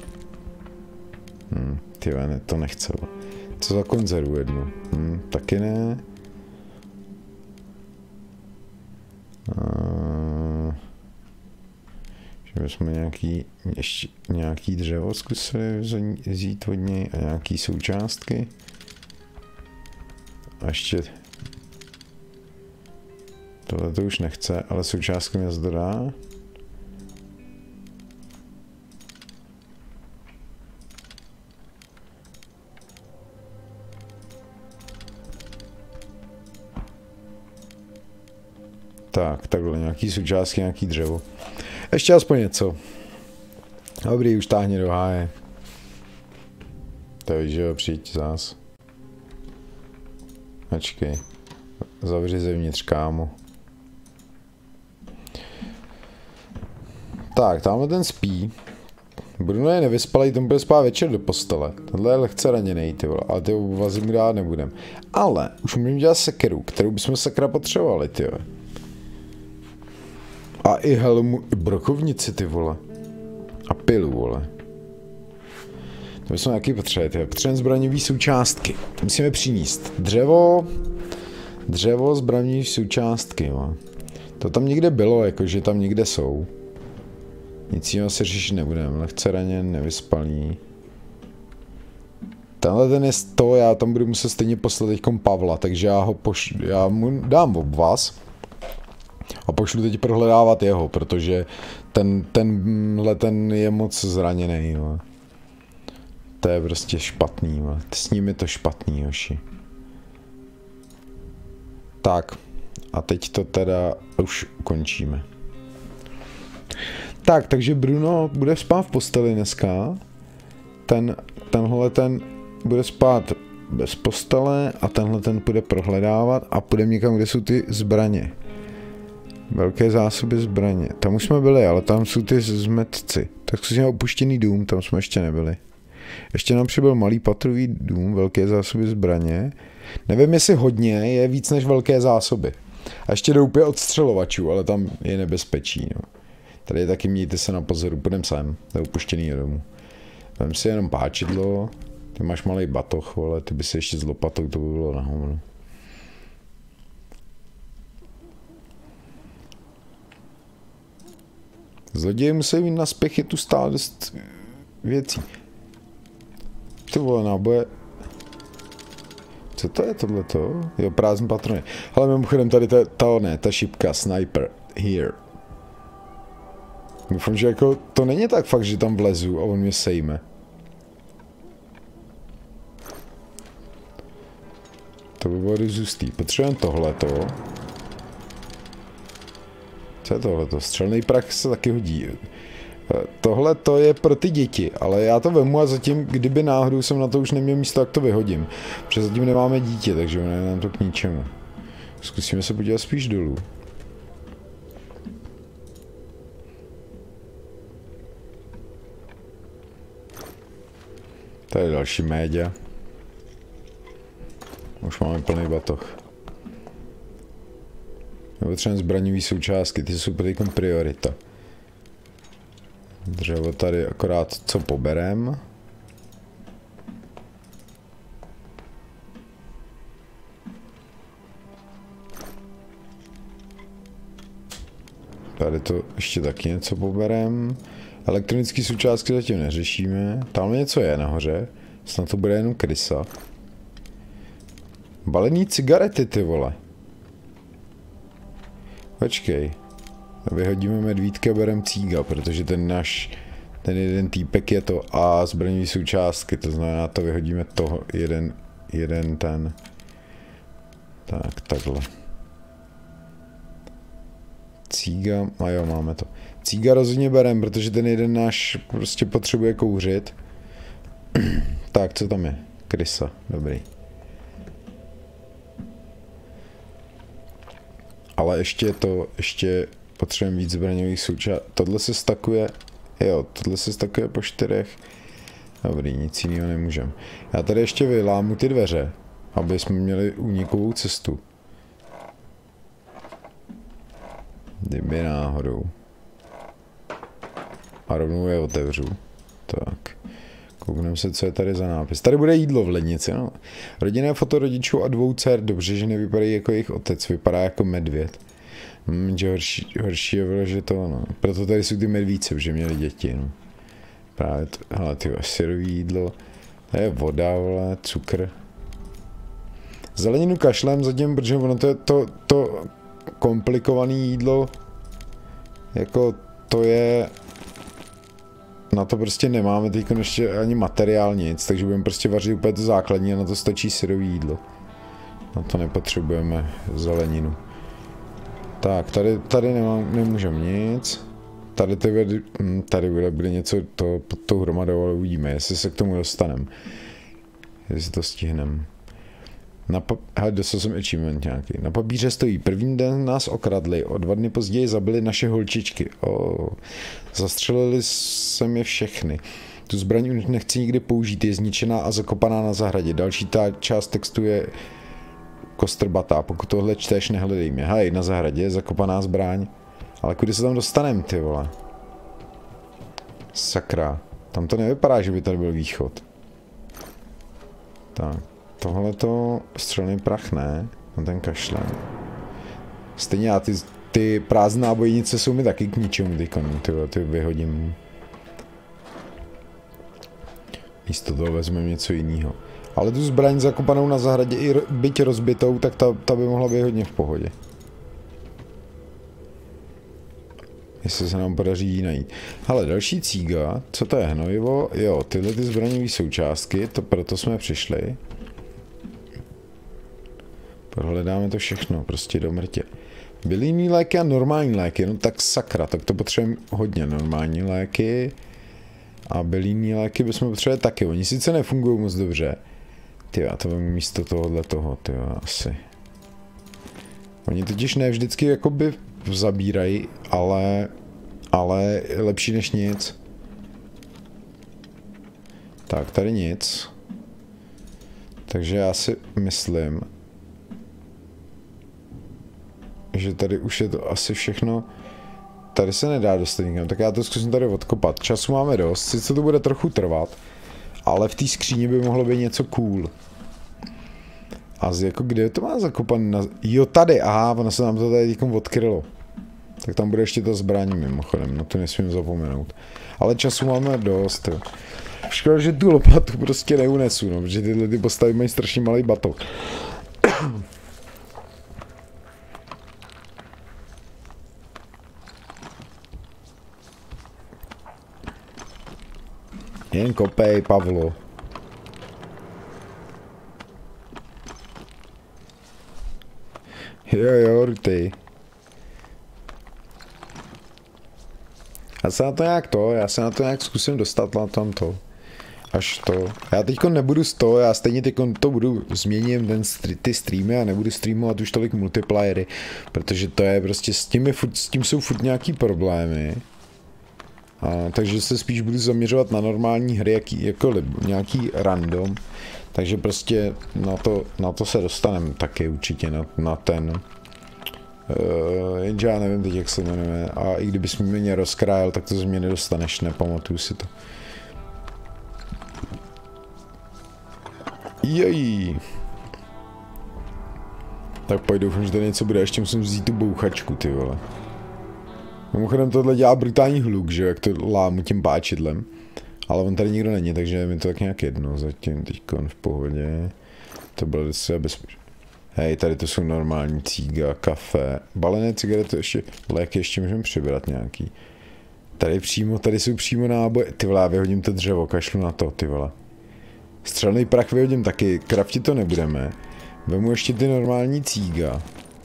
Hm, tyhle, ne, to nechce. Co za konzervu jednu? Hm, taky ne. Uh, že bychom nějaký, ještě nějaký dřevo zkusili vzít od něj a nějaký součástky. A ještě tohle to už nechce, ale součástky mě zdodá. Tak, takhle, nějaký součástky, nějaký dřevo. Ještě aspoň něco. Dobrý, už táhni do háje. To víš, že jo, přijď zás. Počkej. Zavři zevnitř, kámo. Tak, tamhle ten spí. Bruno je nevyspalý, tomu bude spát večer do postele. Tohle je lehce raněnej, ty vole, ale ty obvazy mu dát nebudem. Ale už můžeme dělat sekeru, kterou bychom sakra potřebovali, ty vole. A i helmu, i brokovnici, ty vole. A pilu, vole. To bychom taky potřebovali, ty vole. Potřebujeme zbraňové součástky. To musíme přinést. Dřevo, dřevo, zbraňové součástky, vole. To tam někde bylo, jakože tam někde jsou. Nic jiného se řešit nebudeme. Lehce raněn, nevyspalý. Tenhle ten je to, já tam budu muset stejně poslat teďkom Pavla, takže já ho poš... já mu dám ob vás. A pošlu teď prohledávat jeho, protože ten, tenhle ten je moc zraněný, no. To je prostě špatný, no. S ním je to špatný, hoši. Tak. A teď to teda už ukončíme. Tak, takže Bruno bude spát v posteli dneska. Ten, tenhle ten bude spát bez postele a tenhle ten bude prohledávat a půjdeme někam, kde jsou ty zbraně. Velké zásoby zbraně. Tam už jsme byli, ale tam jsou ty zmetci. Tak zkusíme opuštěný dům, tam jsme ještě nebyli. Ještě nám přibyl malý patrový dům, velké zásoby zbraně. Nevím, jestli hodně je víc než velké zásoby. A ještě doupě odstřelovačů, ale tam je nebezpečí. No. Tady je taky mějte se na pozoru, půjdem sem, do opuštěný domu. Vem si jenom páčidlo, ty máš malý batoh, vole, ty by si ještě z lopatou, to by bylo na hovno. Zloději musí mít na spěch, je tu stále dost věcí. Ty vole, náboje. Co to je tohleto? Jo, prázdný patrony. Ale mimochodem tady ta, ta, ne, ta šipka, sniper, here. Doufám, že jako to není tak fakt, že tam vlezu a on mě sejme. To by bylo rozustý. Potřebujeme tohleto. Co je tohleto? Střelný prach se taky hodí. Tohle to je pro ty děti, ale já to vemu a zatím, kdyby náhodou jsem na to už neměl místo, tak to vyhodím. Protože zatím nemáme dítě, takže ono je nám to k ničemu. Zkusíme se podívat spíš dolů. Tady je další média. Už máme plný batoh. Nebo třeba zbraňové součástky, ty jsou teď priorita. Dřevo tady akorát co poberem. Tady to ještě taky něco poberem. Elektronické součástky zatím neřešíme. Tam něco je nahoře. Snad to bude jenom krysa. Balený cigarety, ty vole. Počkej. Vyhodíme medvídka, berem cíga, protože ten náš, ten jeden týpek je to A zbraňové součástky, to znamená, to vyhodíme toho, jeden, jeden ten. Tak, takhle. Cíga, a jo, máme to. Cíga rozhodně berem, protože ten jeden náš prostě potřebuje kouřit. Tak, co tam je? Krysa, dobrý. Ale ještě to, ještě potřebujeme víc zbraňových součástí. Tohle se stakuje, jo, tohle se stakuje po čtyřech. Dobrý, nic jiného nemůžeme. Já tady ještě vylámu ty dveře, aby jsme měli únikovou cestu. Kdyby náhodou. A rovnou je otevřu. Tak. Koukneme se, co je tady za nápis. Tady bude jídlo v lednici, no. Rodinné foto rodičů a dvou dcer. Dobře, že nevypadají jako jejich otec. Vypadá jako medvěd. Hmm, že horší, horší je bylo, že to, no. Proto tady jsou ty medvíce, protože měli děti, no. Právě to, hele, ty syrový jídlo. To je voda, vole, cukr. Zeleninu kašlem zatím, protože ono to je to, to komplikované jídlo. Jako, to je... Na to prostě nemáme teď ještě ani materiál nic, takže budeme prostě vařit úplně to základní a na to stačí syrový jídlo. Na to nepotřebujeme zeleninu. Tak, tady, tady nemám, nemůžem nic. Tady, tady, tady bude, bude něco to, pod tou hromadou, ale uvidíme, jestli se k tomu dostaneme. Jestli to stihneme. Na pa... Hele, dostal jsem achievement nějaký. Na papíře stojí: první den nás okradli, o dva dny později zabili naše holčičky. O, zastřelili jsem je všechny. Tu zbraň už nechci nikdy použít, je zničená a zakopaná na zahradě. Další ta část textu je kostrbatá. Pokud tohle čteš, nehledej mě. Hej, na zahradě je zakopaná zbraň. Ale kudy se tam dostaneme, ty vole? Sakra. Tam to nevypadá, že by tady byl východ. Tak. Tohle to střelný prach, ne? Na ten kašle. Stejně já ty, ty prázdné nábojnice jsou mi taky k ničemu teďka, ty, ty vyhodím. Místo toho vezmeme něco jiného. Ale tu zbraň zakopanou na zahradě i byť rozbitou, tak ta, ta by mohla být hodně v pohodě. Jestli se nám podaří ji najít. Hele, další cíga. Co to je, hnojivo? Jo, tyhle ty zbraňové součástky, to proto jsme přišli. Prohledáme to všechno, prostě do mrtě. Bylinný léky a normální léky, no tak sakra, tak to potřebujeme hodně. Normální léky a bylinný léky bychom potřebovali taky. Oni sice nefungují moc dobře. Ty, já to vím místo tohohle toho, ty asi. Oni totiž ne vždycky jakoby zabírají, ale, ale lepší než nic. Tak, tady nic. Takže já si myslím, že tady už je to asi všechno. Tady se nedá dostat nikam, tak já to zkusím tady odkopat. Času máme dost, sice to bude trochu trvat, ale v té skříni by mohlo být něco cool. A z jako kde to má zakopané? Na... Jo, tady, aha, ono se nám to tady teďkom odkrylo. Tak tam bude ještě ta zbraň mimochodem, no to nesmím zapomenout. Ale času máme dost. Jo. Škoda, že tu lopatu prostě neunesu, no, protože tyhle ty postavy mají strašně malý batok. Jen kopej, Pavlo. Jo, jo, ty. Já se na to nějak to, já se na to nějak zkusím dostat na tam to. Až to. Já teďko nebudu z toho, já stejně teďko to budu, změním ten, ty streamy a nebudu streamovat už tolik multiplayery, protože to je prostě, s tím, je furt, s tím jsou furt nějaký problémy. A, takže se spíš budu zaměřovat na normální hry, jaký, jako nějaký random. Takže prostě na to, na to se dostaneme taky určitě, na, na ten. Uh, jenže já nevím teď, jak se jmenuje. A i kdybys mě rozkrájel, tak to z mě nedostaneš, nepamatuju si to. Jej. Tak pojď, doufám, že to něco bude, ještě musím vzít tu bouchačku, ty vole. Mimochodem tohle dělá brutální hluk, že jak to lámu tím páčidlem. Ale on tady nikdo není, takže je mi to tak nějak jedno, zatím teďkon v pohodě. To bylo docela bezpečné. Hej, tady to jsou normální cíga, kafe, balené cigarety, ještě, léky ještě můžeme přibrat nějaký. Tady přímo, tady jsou přímo náboje, ty vole, já vyhodím to dřevo, kašlu na to, ty vole. Střelný prach vyhodím taky, kraftit to nebudeme. Vemu ještě ty normální cíga.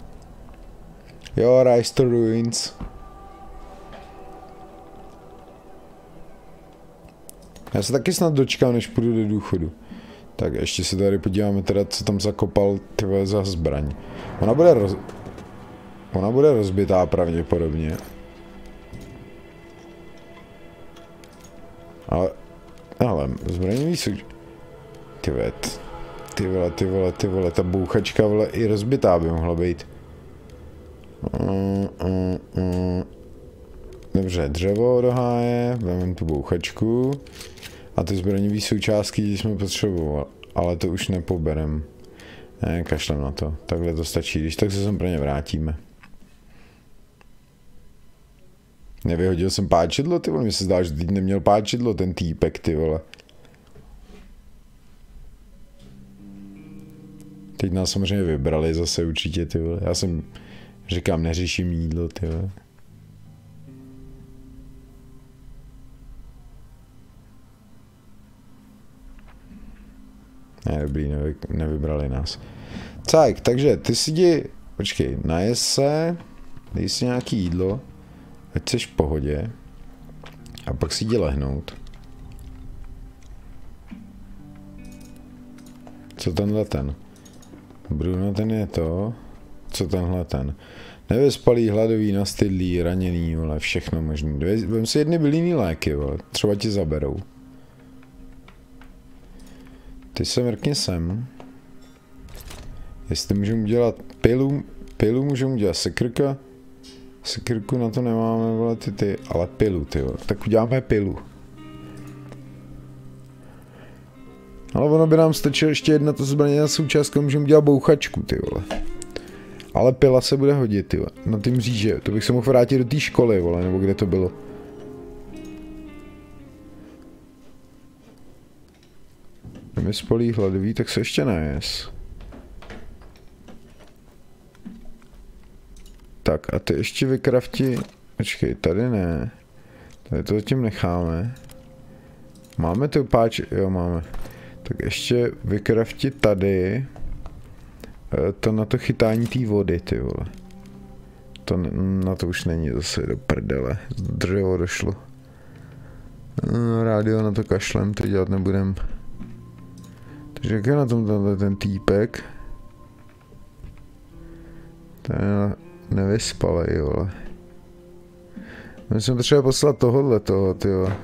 Jo, Rise to Ruins. Já se taky snad dočkám, než půjdu do důchodu. Tak ještě se tady podíváme teda, co tam zakopal tyhle za zbraň. Ona bude roz... Ona bude rozbitá pravděpodobně. Ale... Ale, zbraňový jsou... Ty vet. Ty vole, ty vole, ty vole, ta bouchačka vole i rozbitá by mohla být. Mm, mm, mm. Dobře, dřevo do háje, vezmeme tu bouchačku. A ty zbraňové součástky jsme potřebovali, ale to už nepoberem. Ne, kašlem na to. Takhle to stačí, když tak se sem pro ně vrátíme. Nevyhodil jsem páčidlo, ty vole, mi se zdá, že teď neměl páčidlo, ten týpek, ty vole. Teď nás samozřejmě vybrali zase určitě, ty vole. Já jsem, říkám, neřeším jídlo, ty vole. Ne, dobrý, nevy, nevybrali nás. Tak, takže ty si jdi, počkej, najes se, dej si nějaký jídlo, ať jsi v pohodě, a pak si jdi lehnout. Co tenhle ten? Bruno, ten je to. Co tenhle ten? Nevyspalý, hladový, nastydlý, raněný, vole, všechno možný. Vem si jedny bylinný léky, vole, třeba ti zaberou. Ty se mrkni sem. Jestli můžeme udělat pilu, pilu můžeme udělat sekrka. Sekrku na to nemáme, vole, ty ty, ale pilu, ty vole. Tak uděláme pilu. Ale ono by nám stačilo ještě jedna to zbraně na součástku, můžeme udělat bouchačku, ty vole. Ale pila se bude hodit, ty vole. Na ty mříže, to bych se mohl vrátit do té školy, vole, nebo kde to bylo. Nevyspalý, hladový, tak se ještě najes. Tak a ty ještě vykrafti... Počkej, tady ne. Tady to zatím necháme. Máme to páč... Jo, máme. Tak ještě vykrafti tady. To na to chytání té vody, ty vole. To na to už není zase do prdele. Dřevo došlo. No, rádio na to kašlem, to dělat nebudem. Takže jak je na tom tenhle ten týpek? Ten je nevyspalej, vole. Myslím třeba poslat tohohle toho, ty vole.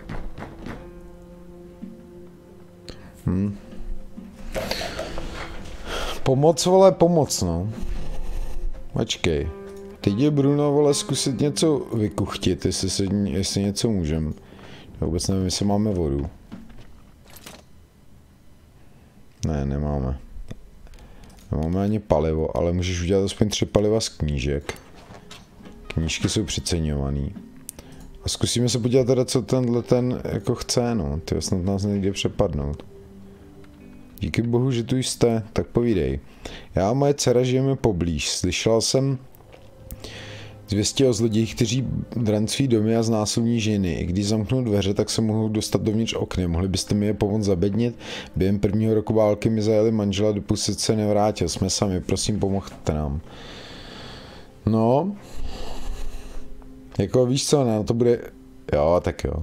Hm. Pomoc, vole, pomoc, no. Počkej. Teď je Bruno, vole, zkusit něco vykuchtit, jestli, se, jestli něco můžem. Já vůbec nevím, jestli máme vodu. Ne, nemáme. Nemáme ani palivo, ale můžeš udělat aspoň tři paliva z knížek. Knížky jsou přeceňovaný. A zkusíme se podívat teda, co tenhle ten jako chce, no. Ty snad nás nejde přepadnout. Díky bohu, že tu jste, tak povídej. Já a moje dcera žijeme poblíž. Slyšela jsem zvěstí o zlodějích, kteří drancují domy a znásilní ženy. I když zamknou dveře, tak se mohou dostat dovnitř okny. Mohli byste mi je pomoct zabednit? Během prvního roku války mi zajeli manžela, dopustit se nevrátil. Jsme sami, prosím, pomožte nám. No. Jako víš co, na to bude... Jo, tak jo.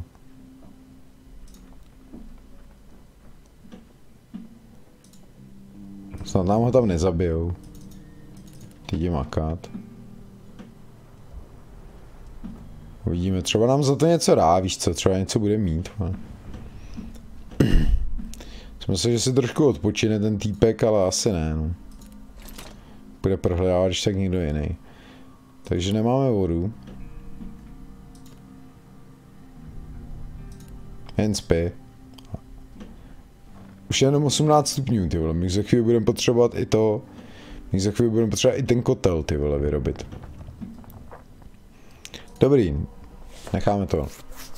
Snad nám ho tam nezabijou. Ty jdi makat. Uvidíme, třeba nám za to něco dá, víš co, třeba něco bude mít. Myslím, že si trošku odpočine ten týpek, ale asi ne, no. Bude prohledávat, když tak někdo jiný. Takže nemáme vodu. Jen spí. Už jenom osmnáct stupňů, ty vole, my za chvíli budeme potřebovat i to, my za chvíli budeme potřebovat i ten kotel, ty vole, vyrobit. Dobrý, necháme to.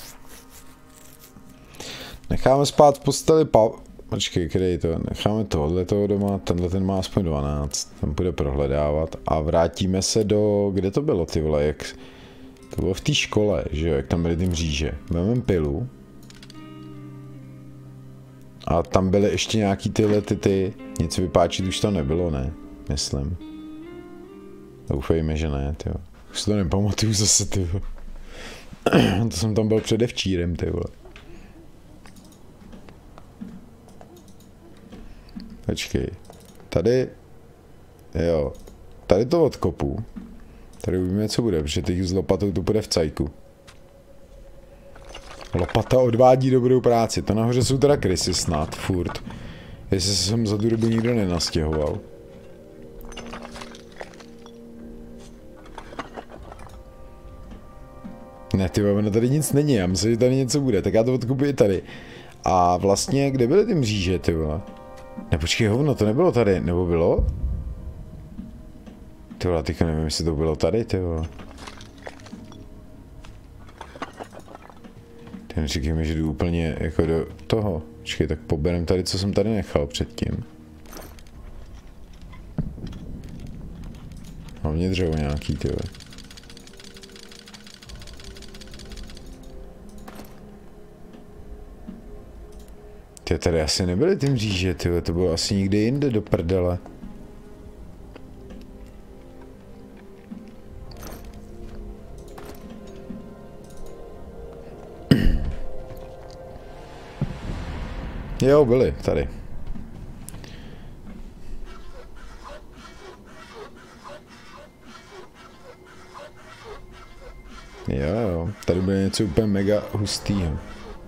Necháme spát v posteli pa... Počkej, kde je to? Necháme tohle toho doma, tenhle ten má aspoň dvanáct, ten bude prohledávat a vrátíme se do... Kde to bylo, ty vole, jak... To bylo v té škole, že jo, jak tam byly ty mříže. Vezmeme pilu. A tam byly ještě nějaký tyhle ty ty, nic vypáčit už tam nebylo, ne? Myslím. Doufejme, že ne, tyjo. Už si to nepamatuju zase, tyjo. To jsem tam byl předevčírem, tyjo. Počkej. Tady, jo, tady to odkopu. Tady uvidíme, co bude, protože teď s lopatou to bude v cajku. Lopata odvádí dobrou práci. To nahoře jsou teda krysy snad, furt. Jestli se sem za tu dobu nikdo nenastěhoval. Ne, ty no tady nic není, já myslím, že tady něco bude, tak já to odkupuji tady. A vlastně, kde byly ty mříže, ty vole? Ne, počkej, hovno, to nebylo tady, nebo bylo? Ty vole, teďka nevím, jestli to bylo tady, ty vole. Ty neříkej mi, že jdu úplně jako do toho. Počkej, tak poberem tady, co jsem tady nechal předtím. Hlavně dřevo nějaký, ty vole. Ty tady asi nebyly ty mříže, tyhle, to bylo asi nikde jinde do prdele. Jo, byly, tady. Jo, jo, tady bude něco úplně mega hustýho.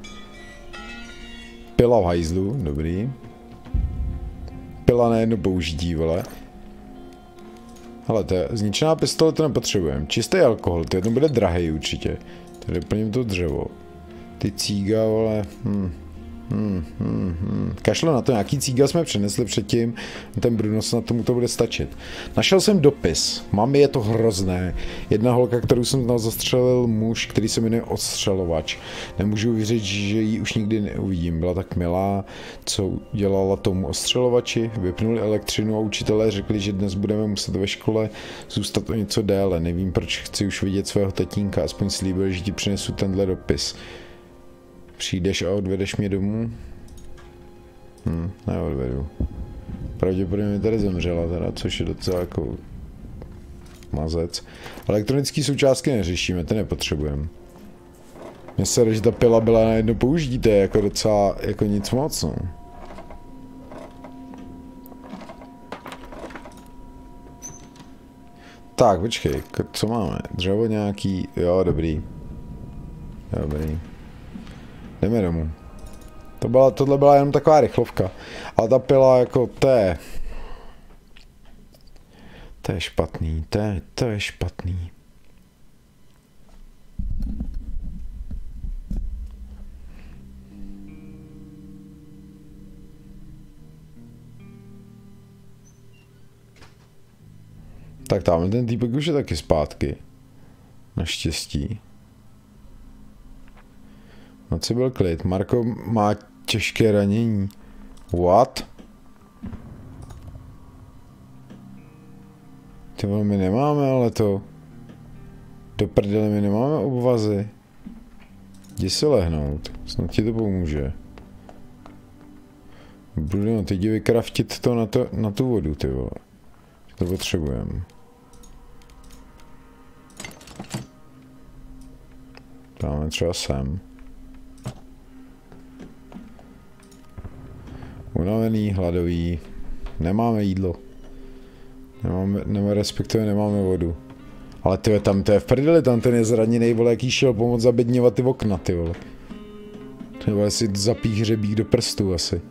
Pila v hajzlu, dobrý. Pila na jedno použití, vole. Hele, to je zničená pistole, to nepotřebujeme. Čistý alkohol, to bude drahý určitě. Tady plním to dřevo. Ty cíga, vole, hm. Hmm, hmm, hmm. Kašle na to, nějaký cíga jsme přenesli předtím, ten Bruno se na tomu to bude stačit. Našel jsem dopis, mám je to hrozné. Jedna holka, kterou jsem znal, zastřelil muž, který se jmenuje Odstřelovač. Nemůžu věřit, že ji už nikdy neuvidím. Byla tak milá, co dělala tomu ostřelovači. Vypnuli elektřinu a učitelé řekli, že dnes budeme muset ve škole zůstat o něco déle. Nevím, proč chci už vidět svého tatínka, aspoň slíbil, že ti přinesu tenhle dopis. Přijdeš a odvedeš mě domů? Hm, neodvedu. Pravděpodobně mi tady zemřela teda, což je docela jako mazec. Elektronické součástky neřešíme, to nepotřebujeme. Mně se, že ta pila byla na jedno použití, to je jako docela jako nic moc, no. Tak, počkej, co máme? Dřevo nějaký, jo, dobrý. Dobrý. Jdeme domů. To byla, tohle byla jenom taková rychlovka. Ale ta pila jako, to je... To je špatný, to je, to je špatný. Tak tam ten týpek už je taky zpátky. Naštěstí. No co byl klid? Marko má těžké ranění. What? Ty vole, my nemáme ale to. Do prdele my nemáme obvazy. Jdi si lehnout. Snad ti to pomůže. Budu no, teď vykraftit to na, to na tu vodu, ty vole. To potřebujeme. Dáme třeba sem. Unavený, hladový. Nemáme jídlo. Nemáme, nemáme, respektive nemáme vodu. Ale ty tam to je v prdeli, tam ten je zraněnej, vole, jaký šel pomoct zabedněvat ty okna, ty vole. Ty vole, si zapích hřebík do prstů asi.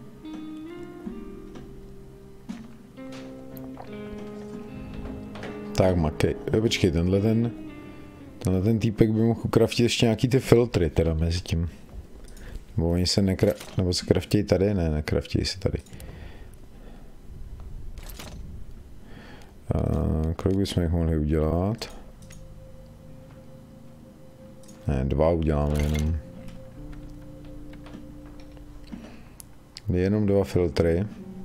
Tak makej, počkej, tenhle ten, tenhle ten týpek by mohl ukraftit ještě nějaký ty filtry teda mezi tím. Nebo oni se nekra... nebo se kraftějí tady? Ne, nekraftějí se tady. Uh, kolik bychom jich mohli udělat? Ne, dva uděláme jenom. Jenom dva filtry.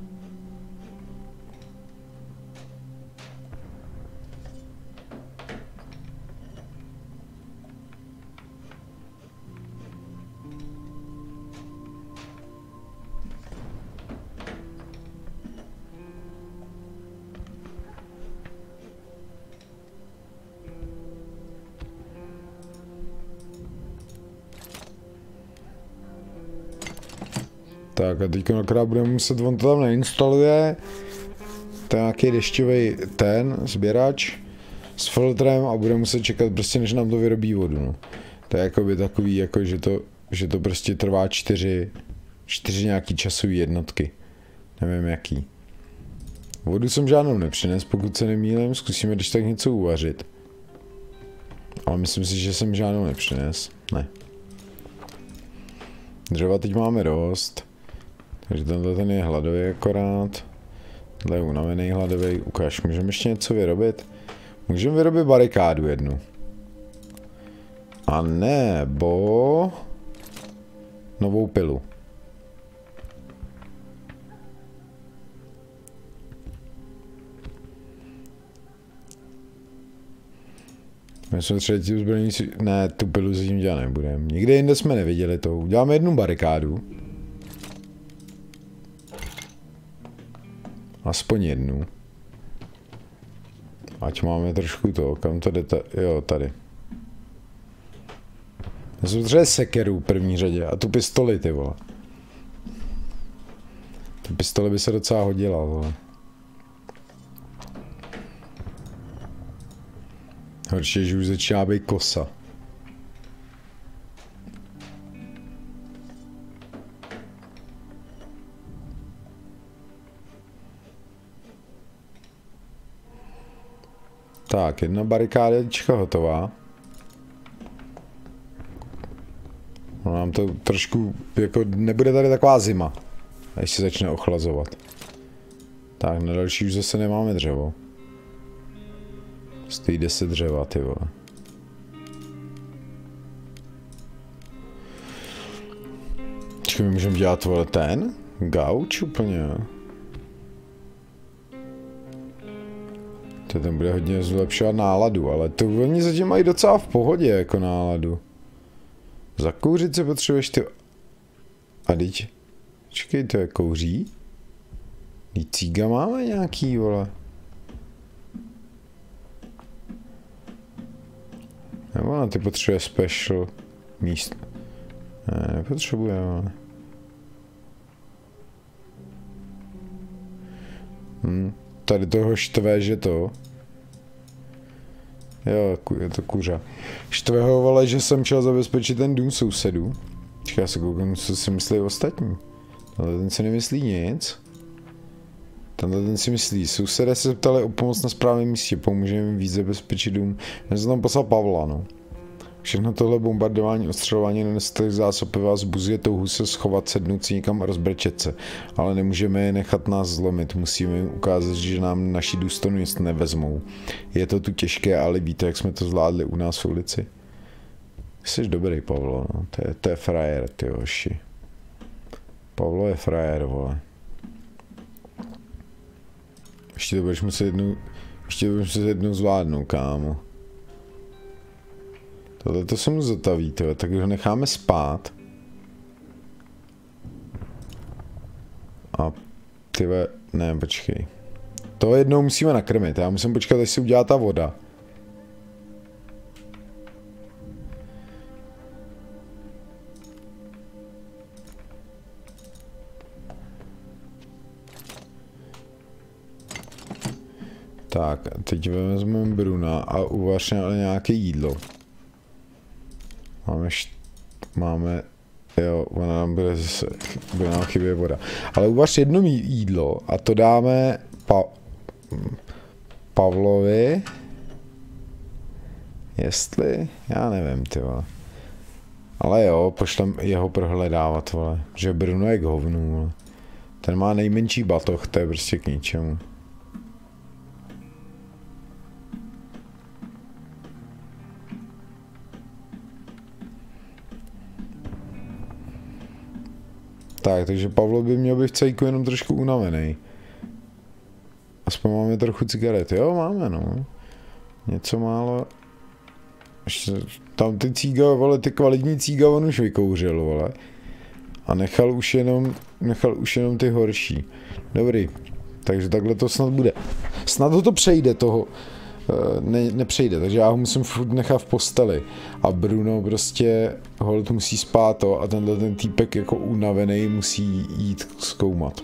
Tak a teďka nakrát budeme muset, on to tam neinstaluje, to je nějaký dešťový ten, sběrač s filtrem a budeme muset čekat prostě, než nám to vyrobí vodu, no. To je jakoby takový, jako že to, že to prostě trvá čtyři, čtyři nějaký časový jednotky, nevím jaký. Vodu jsem žádnou nepřines, pokud se nemýlím, zkusíme když tak něco uvařit. Ale myslím si, že jsem žádnou nepřines, ne. Dřeva teď máme dost. Takže tenhle ten je hladový akorát. Tenhle je unavený hladový. Ukáž, můžeme ještě něco vyrobit? Můžeme vyrobit barikádu jednu. A nebo... novou pilu. My jsme třetí uzbrojení... Ne, tu pilu s tím dělat nebudeme. Nikde jinde jsme neviděli to. Uděláme jednu barikádu. Aspoň jednu. Ať máme trošku to, kam to jde, ta, jo, tady. Já jsem třeba sekeru v první řadě a tu pistoli, ty vole. Tu pistoli by se docela hodila, vole. Horší je, že už začíná být kosa. Tak, jedna barikádička hotová. No, nám to trošku, jako nebude tady taková zima, až se začne ochlazovat. Tak, na další už zase nemáme dřevo. Stojí deset dřeva, ty vole. Čekaj, my můžeme dělat, vole, ten? Gauč úplně, to ten bude hodně zlepšovat náladu, ale to oni zatím mají docela v pohodě jako náladu. Zakouřit se potřebuješ ty... A teď... Čekej, to je kouří? Teď cíga máme nějaký, vole. Nebo na ty potřebuje special míst. Ne, nepotřebujeme. Hm. Tady toho štve, že to. Jo, je to kuřa. Štve ho, vole, že jsem chtěl zabezpečit ten dům sousedů. Čeká, já se koukám, co si myslí ostatní. Ale ten si nemyslí nic. Tenhle ten si myslí, sousedé se ptali o pomoc na správném místě, pomůže jim víc zabezpečit dům. Já jsem tam poslal Pavla, no. Všechno tohle bombardování, ostřelování nedostatek zásob vás buzuje touhu se schovat, sednout si někam a rozbrečet se. Ale nemůžeme je nechat nás zlomit, musíme jim ukázat, že nám naši důstojnost nevezmou. Je to tu těžké, ale víte, jak jsme to zvládli u nás v ulici? Jsi dobrý, Pavlo, no. to, je, to je frajer, ty hoši. Pavlo je frajer, vole. Ještě to budeš muset jednou, ještě to budeš muset jednou zvládnout, kámo. Tohle to se mu zotaví, tyhle, tak ho necháme spát. A tyhle, ne, počkej. To jednou musíme nakrmit, já musím počkat, až se udělá ta voda. Tak, teď vezmeme Bruna a uvařme ale nějaké jídlo. Máme, št... máme, jo, ona nám bude zase, bude nám chybět voda. Ale uvař jedno jídlo a to dáme pa... Pavlovi. Jestli, já nevím, ty vole. Ale jo, pošlem jeho prohledávat, vole. Že Bruno je k hovnu, vole. Ten má nejmenší batoh, to je prostě k ničemu. Tak, takže Pavlo by měl být v cejku jenom trošku unavený. Aspoň máme trochu cigaret. Jo, máme, no. Něco málo. Ještě tam ty cíga, vole, ty kvalitní cíga on už vykouřil, vole. A nechal už jenom, nechal už jenom ty horší. Dobrý. Takže takhle to snad bude. Snad ho to přejde toho. Ne, nepřejde, takže já ho musím furt nechat v posteli. A Bruno prostě holt musí spát to a tenhle ten týpek jako unavený musí jít zkoumat.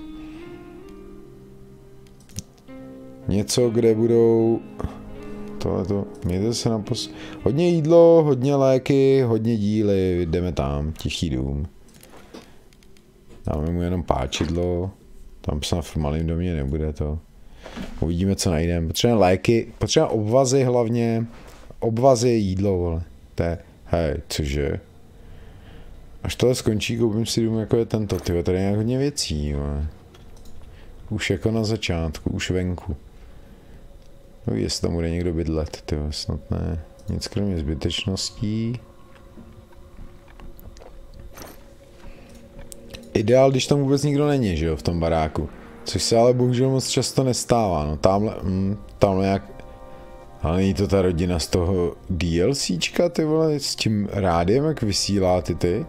Něco, kde budou... Tohleto, mějte se na pos... Hodně jídlo, hodně léky, hodně díly, jdeme tam, tichý dům. Dáme mu jenom páčidlo, tam snad v malém domě nebude to. Uvidíme, co najdeme. Potřebujeme léky, potřebujeme obvazy hlavně. Obvazy je jídlo, vole. To je, hej, cože? Až tohle skončí, koupím si dům, jako je tento. Tyhle, tady je hodně věcí, vole. Už jako na začátku, už venku. No, jestli tam bude někdo bydlet, tyhle, snad ne. Nic kromě zbytečností. Ideál, když tam vůbec nikdo není, že jo, v tom baráku. Což se ale bohužel moc často nestává, no tamhle, mm, tamhle jak... Ale není to ta rodina z toho DLCčka, ty vole, s tím rádiem, jak vysílá ty ty?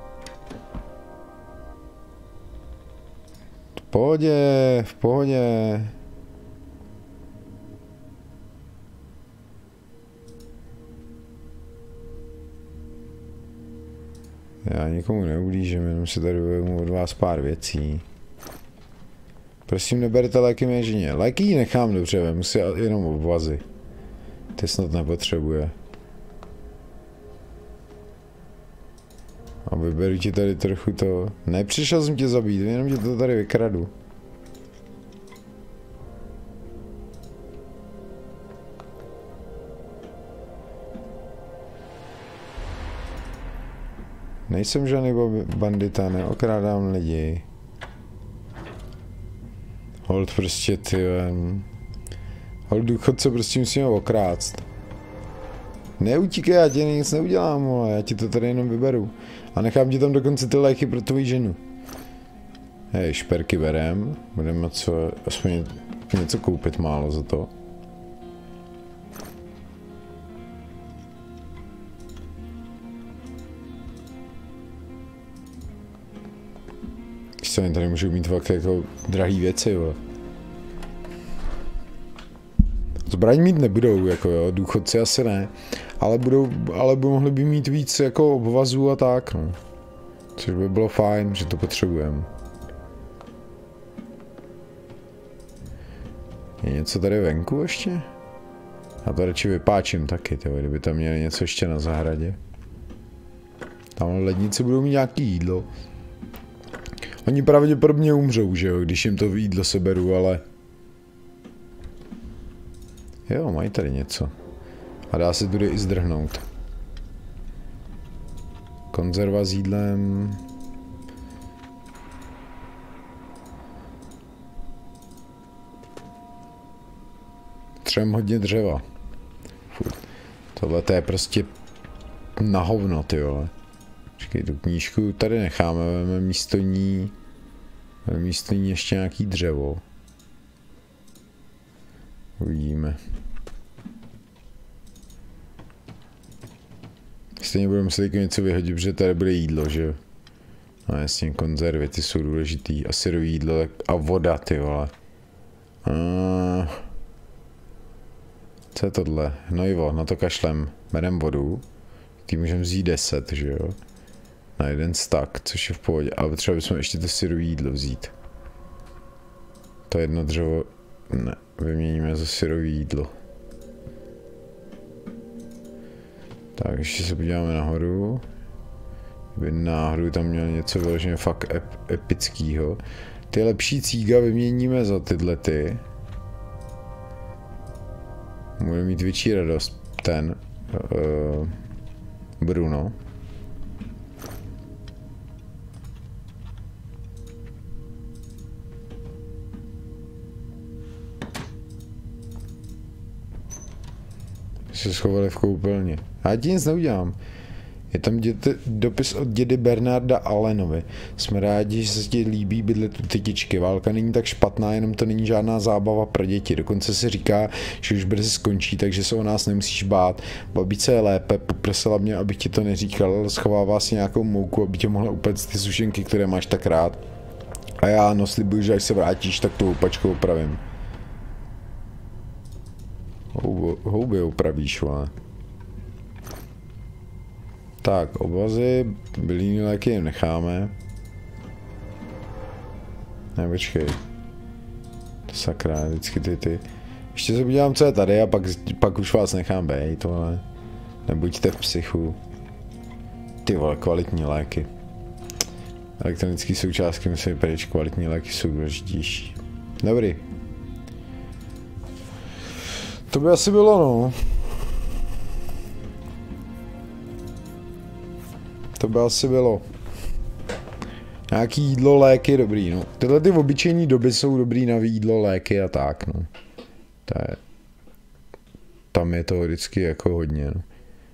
V pohodě, v pohodě. Já nikomu neublížím, jenom si tady vezmu od vás pár věcí. Prosím, neberte léky mé ženě. Léky ji nechám dobře, vemu si jenom obvazy. Ty snad nepotřebuje. A vyberu ti tady trochu to. Nepřišel jsem tě zabít, jenom tě to tady vykradu. Nejsem žádný bandita, neokrádám lidi. Hold prostě ty, hold důchodce prostě musíme okrást. Neutíkej, já ti nic neudělám, ale já ti to tady jenom vyberu. A nechám ti tam dokonce ty léky pro tvoji ženu. Hej, šperky berem, budeme co, aspoň něco koupit málo za to. Když tady můžou mít fakt jako drahý věci, jo. Zbraň mít nebudou, jako jo, důchodci asi ne, ale budou, ale by mohli by mít víc jako obvazů a tak, no. Což by bylo fajn, že to potřebujeme. Je něco tady venku ještě? Já to radši vypáčím taky, tyjo, kdyby tam měli něco ještě na zahradě. Tam ledníci budou mít nějaký jídlo. Oni pravděpodobně umřou, že jo, když jim to jídlo seberu, ale... Jo, mají tady něco. A dá se tudy i zdrhnout. Konzerva s jídlem. Třem hodně dřeva. Furt. Tohle to je prostě na hovno, ty vole. Počkej, tu knížku tady necháme, vezmeme místo ní, vezmeme místo ní ještě nějaký dřevo. Uvidíme. Stejně budeme muset něco vyhodit, protože tady bude jídlo, že? No jasně, konzervy, ty jsou důležitý. A syrový jídlo a voda, ty vole. A... Co je tohle? Hnojivo, na to kašlem. Berem vodu. Ty můžeme vzít deset, že jo? Na jeden stack, což je v pohodě. Ale třeba bychom ještě to syrový jídlo vzít. To jedno dřevo... Ne, vyměníme za syrový jídlo. Tak, ještě se podíváme nahoru. Kdyby náhodou tam měl něco vyloženě fakt ep epickýho. Ty lepší cíga vyměníme za tyhle ty. Bude mít větší radost ten uh, Bruno. Se schovali v koupelně. Já ti nic neudělám. Je tam děte, dopis od dědy Bernarda Allenovi. Jsme rádi, že se ti líbí bydlet u tetičky. Válka není tak špatná, jenom to není žádná zábava pro děti. Dokonce se říká, že už brzy skončí, takže se o nás nemusíš bát. Babice je lépe, poprosila mě, abych ti to neříkal, ale schovává si nějakou mouku, aby tě mohla upéct ty sušenky, které máš tak rád. A já no slibuju, že až se vrátíš, tak tu houpačku opravím. Houby, houby opravíš, vole. Tak, obazy, bylíny léky jim necháme. Ne, počkej. Sakra, vždycky ty ty. Ještě se podívám, co je tady a pak, pak už vás nechám bejt, vole. Nebuďte v psychu. Ty vole, kvalitní léky. Elektronické součástky musí pryč, kvalitní léky jsou důležitější. Dobrý. To by asi bylo, no. To by asi bylo. Nějaký jídlo, léky, dobrý, no. Tyhle ty obyčejné doby jsou dobrý na jídlo, léky a tak, no. To je... Tam je to vždycky jako hodně, no.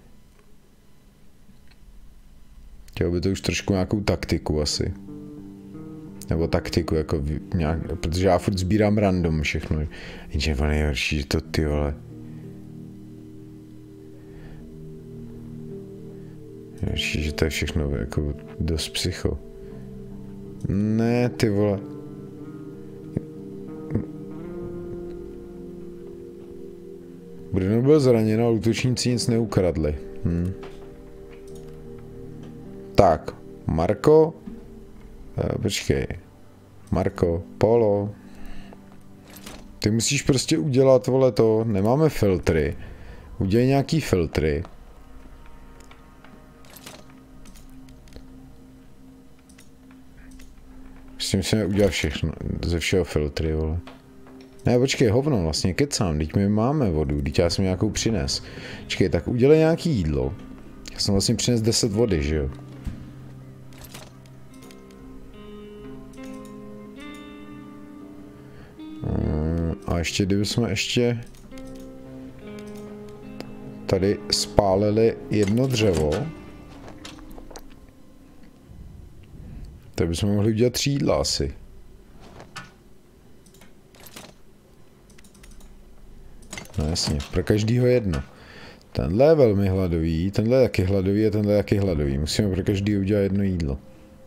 Chtěl by to už trošku nějakou taktiku asi. Nebo taktiku, jako nějak, protože já furt sbírám random všechno. Jenže to nejhorší, že to ty vole. Nejhorší, že to je všechno jako dost psycho. Ne, ty vole. Bruno byl zraněn, ale útočníci nic neukradli. Hm. Tak, Marko. Uh, počkej. Marko, Polo. Ty musíš prostě udělat, vole, to. Nemáme filtry. Udělej nějaký filtry. Prostě musíme udělat všechno, ze všeho filtry, vole. Ne, počkej, hovno, vlastně kecám, teď my máme vodu, teď já jsem nějakou přines. Počkej, tak udělej nějaký jídlo. Já jsem vlastně přines deset vody, že jo? A ještě, kdyby jsme ještě tady spálili jedno dřevo, tak bychom mohli udělat tři jídla asi. No jasně, pro každýho jedno. Tenhle je velmi hladový, tenhle je taky hladový a tenhle je taky hladový. Musíme pro každý udělat jedno jídlo.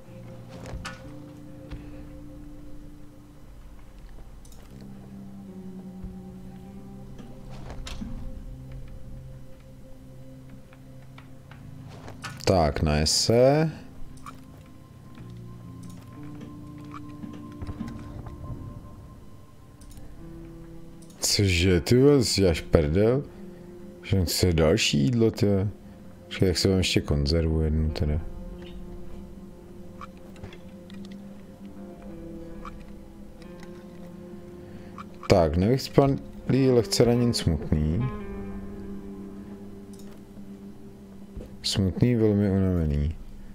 Tak, najes se. Cože, ty jsi až prdel? Že chce další jídlo, ty. Počkej, jak se vám ještě konzervu jednu teda. Tak, nevyspalý, lehce raněn, smutný. Smutný, velmi unavený.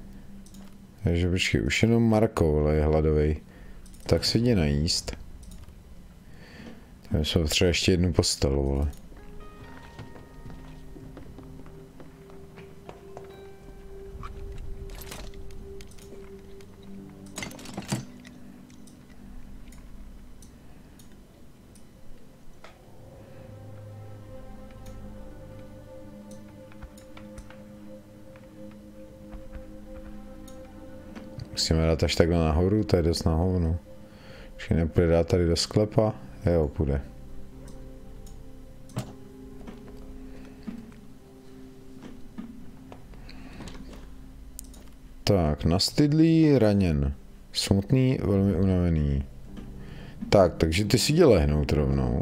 Takže počkej, už jenom Marko, vole, je hladovej. Tak si jdi najíst. Tam jsme třeba ještě jednu postelu, vole. Musíme dát až takhle nahoru, to je dost na hovnu. Když nepůjde dát tady do sklepa, jo, půjde. Tak, nastydlý, raněn. Smutný, velmi unavený. Tak, takže ty si jde lehnout rovnou.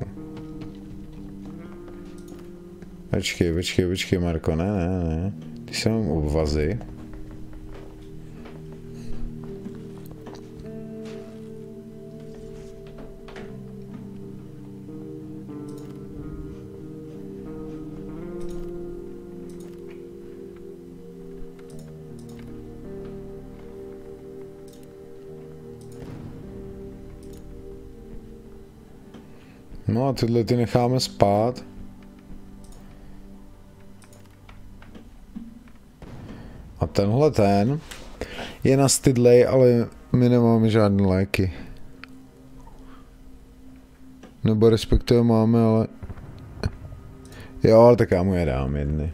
Počkej, počkej, počkej, Marko, ne, ne, ne. Ty se mám obvazy. No a tyhle ty necháme spát. A tenhle ten je nastydlej, ale my nemáme žádné léky. Nebo respektive máme, ale... Jo, tak já mu je dám jedny.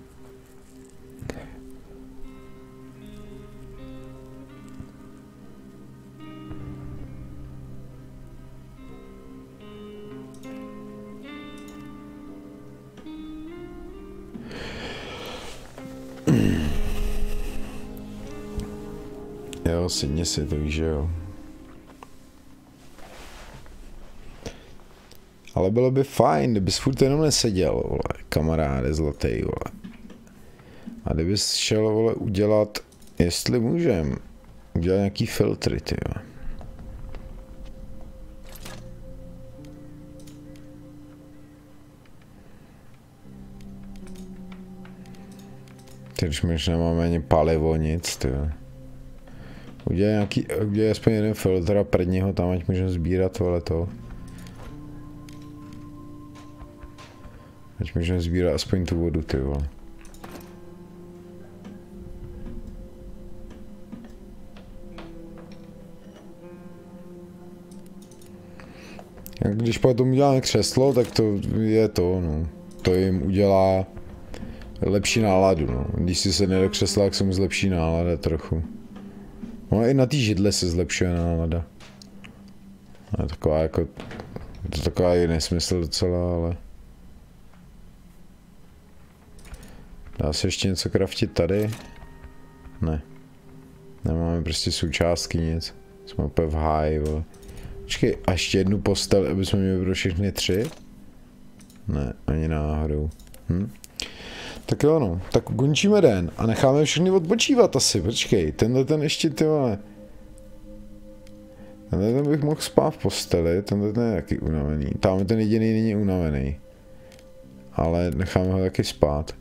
Jo, sedně si to víš, že jo. Ale bylo by fajn, kdybys furt jenom neseděl, vole, kamaráde zlatý, vole. A kdybys šel, vole, udělat, jestli můžem, udělat nějaký filtry, ty, vole. Teď už nemáme ani palivo, nic, ty, vole. Udělej nějaký, udělej aspoň jeden filtr a prdni ho tam, ať můžeme sbírat, vole, to. Ať můžeme sbírat aspoň tu vodu, ty vole. Jak když potom uděláme křeslo, tak to je to, no. To jim udělá lepší náladu, no. Když si sedne do křesla, tak se mu zlepší nálada trochu. No i na té židle se zlepšuje nálada. Je taková jako... Je to taková i nesmysl docela, ale... Dá se ještě něco craftit tady? Ne. Nemáme prostě součástky, nic. Jsme úplně v háji, vole. Počkej, a ještě jednu postel, aby jsme měli pro všechny tři? Ne, ani náhodou. Hm? Tak jo, no. Tak ukončíme den a necháme všechny odpočívat asi. Počkej, tenhle ten ještě, ty vole. Tenhle ten bych mohl spát v posteli, tenhle ten je taky unavený. Tam ten jediný není unavený. Ale necháme ho taky spát.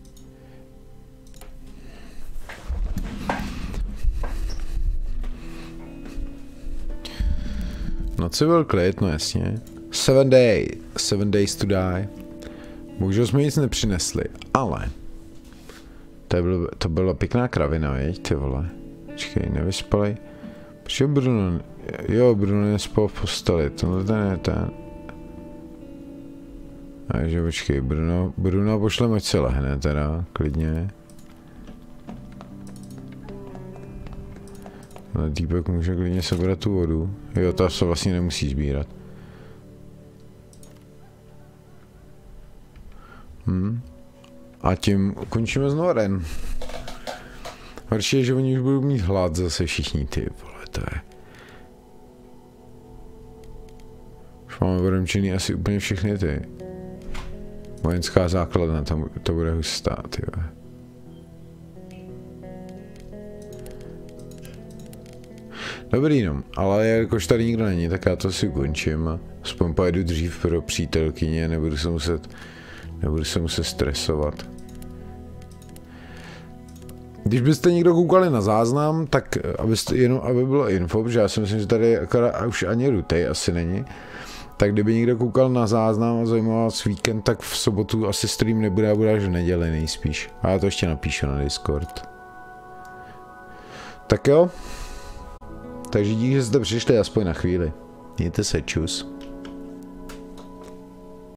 Noci byl klid, no jasně. Seven day, seven days to die. Bohužel jsme nic nepřinesli, ale... To, bylo, to byla pěkná kravina, viď, ty vole. Počkej, nevyspalej. Počkej, Bruno, jo, Bruno nespal v posteli, tohle ten je ten. Takže počkej, Bruno, Bruno pošlem, ať se lehne teda, klidně. Ale týpek může klidně sebrat tu vodu. Jo, ta se vlastně nemusí sbírat. Hm. A tím končíme znovu den. Horší je, že oni už budou mít hlad zase všichni, ty vole, to je. Už máme odemčený asi úplně všechny ty. Vojenská základna, to, to bude hustá, ty vole. Dobrý, no, ale jakož tady nikdo není, tak já to si ukončím a aspoň pojedu dřív pro přítelkyně, nebudu se muset, nebudu se muset stresovat. Když byste někdo koukali na záznam, tak abyste, jenom aby bylo info, protože já si myslím, že tady akorát už ani Rutej asi není, tak kdyby někdo koukal na záznam a zajímal vás víkend, tak v sobotu asi stream nebude a bude až v neděli nejspíš. A já to ještě napíšu na Discord. Tak jo. Takže díky, že jste přišli aspoň na chvíli. Mějte se, čus.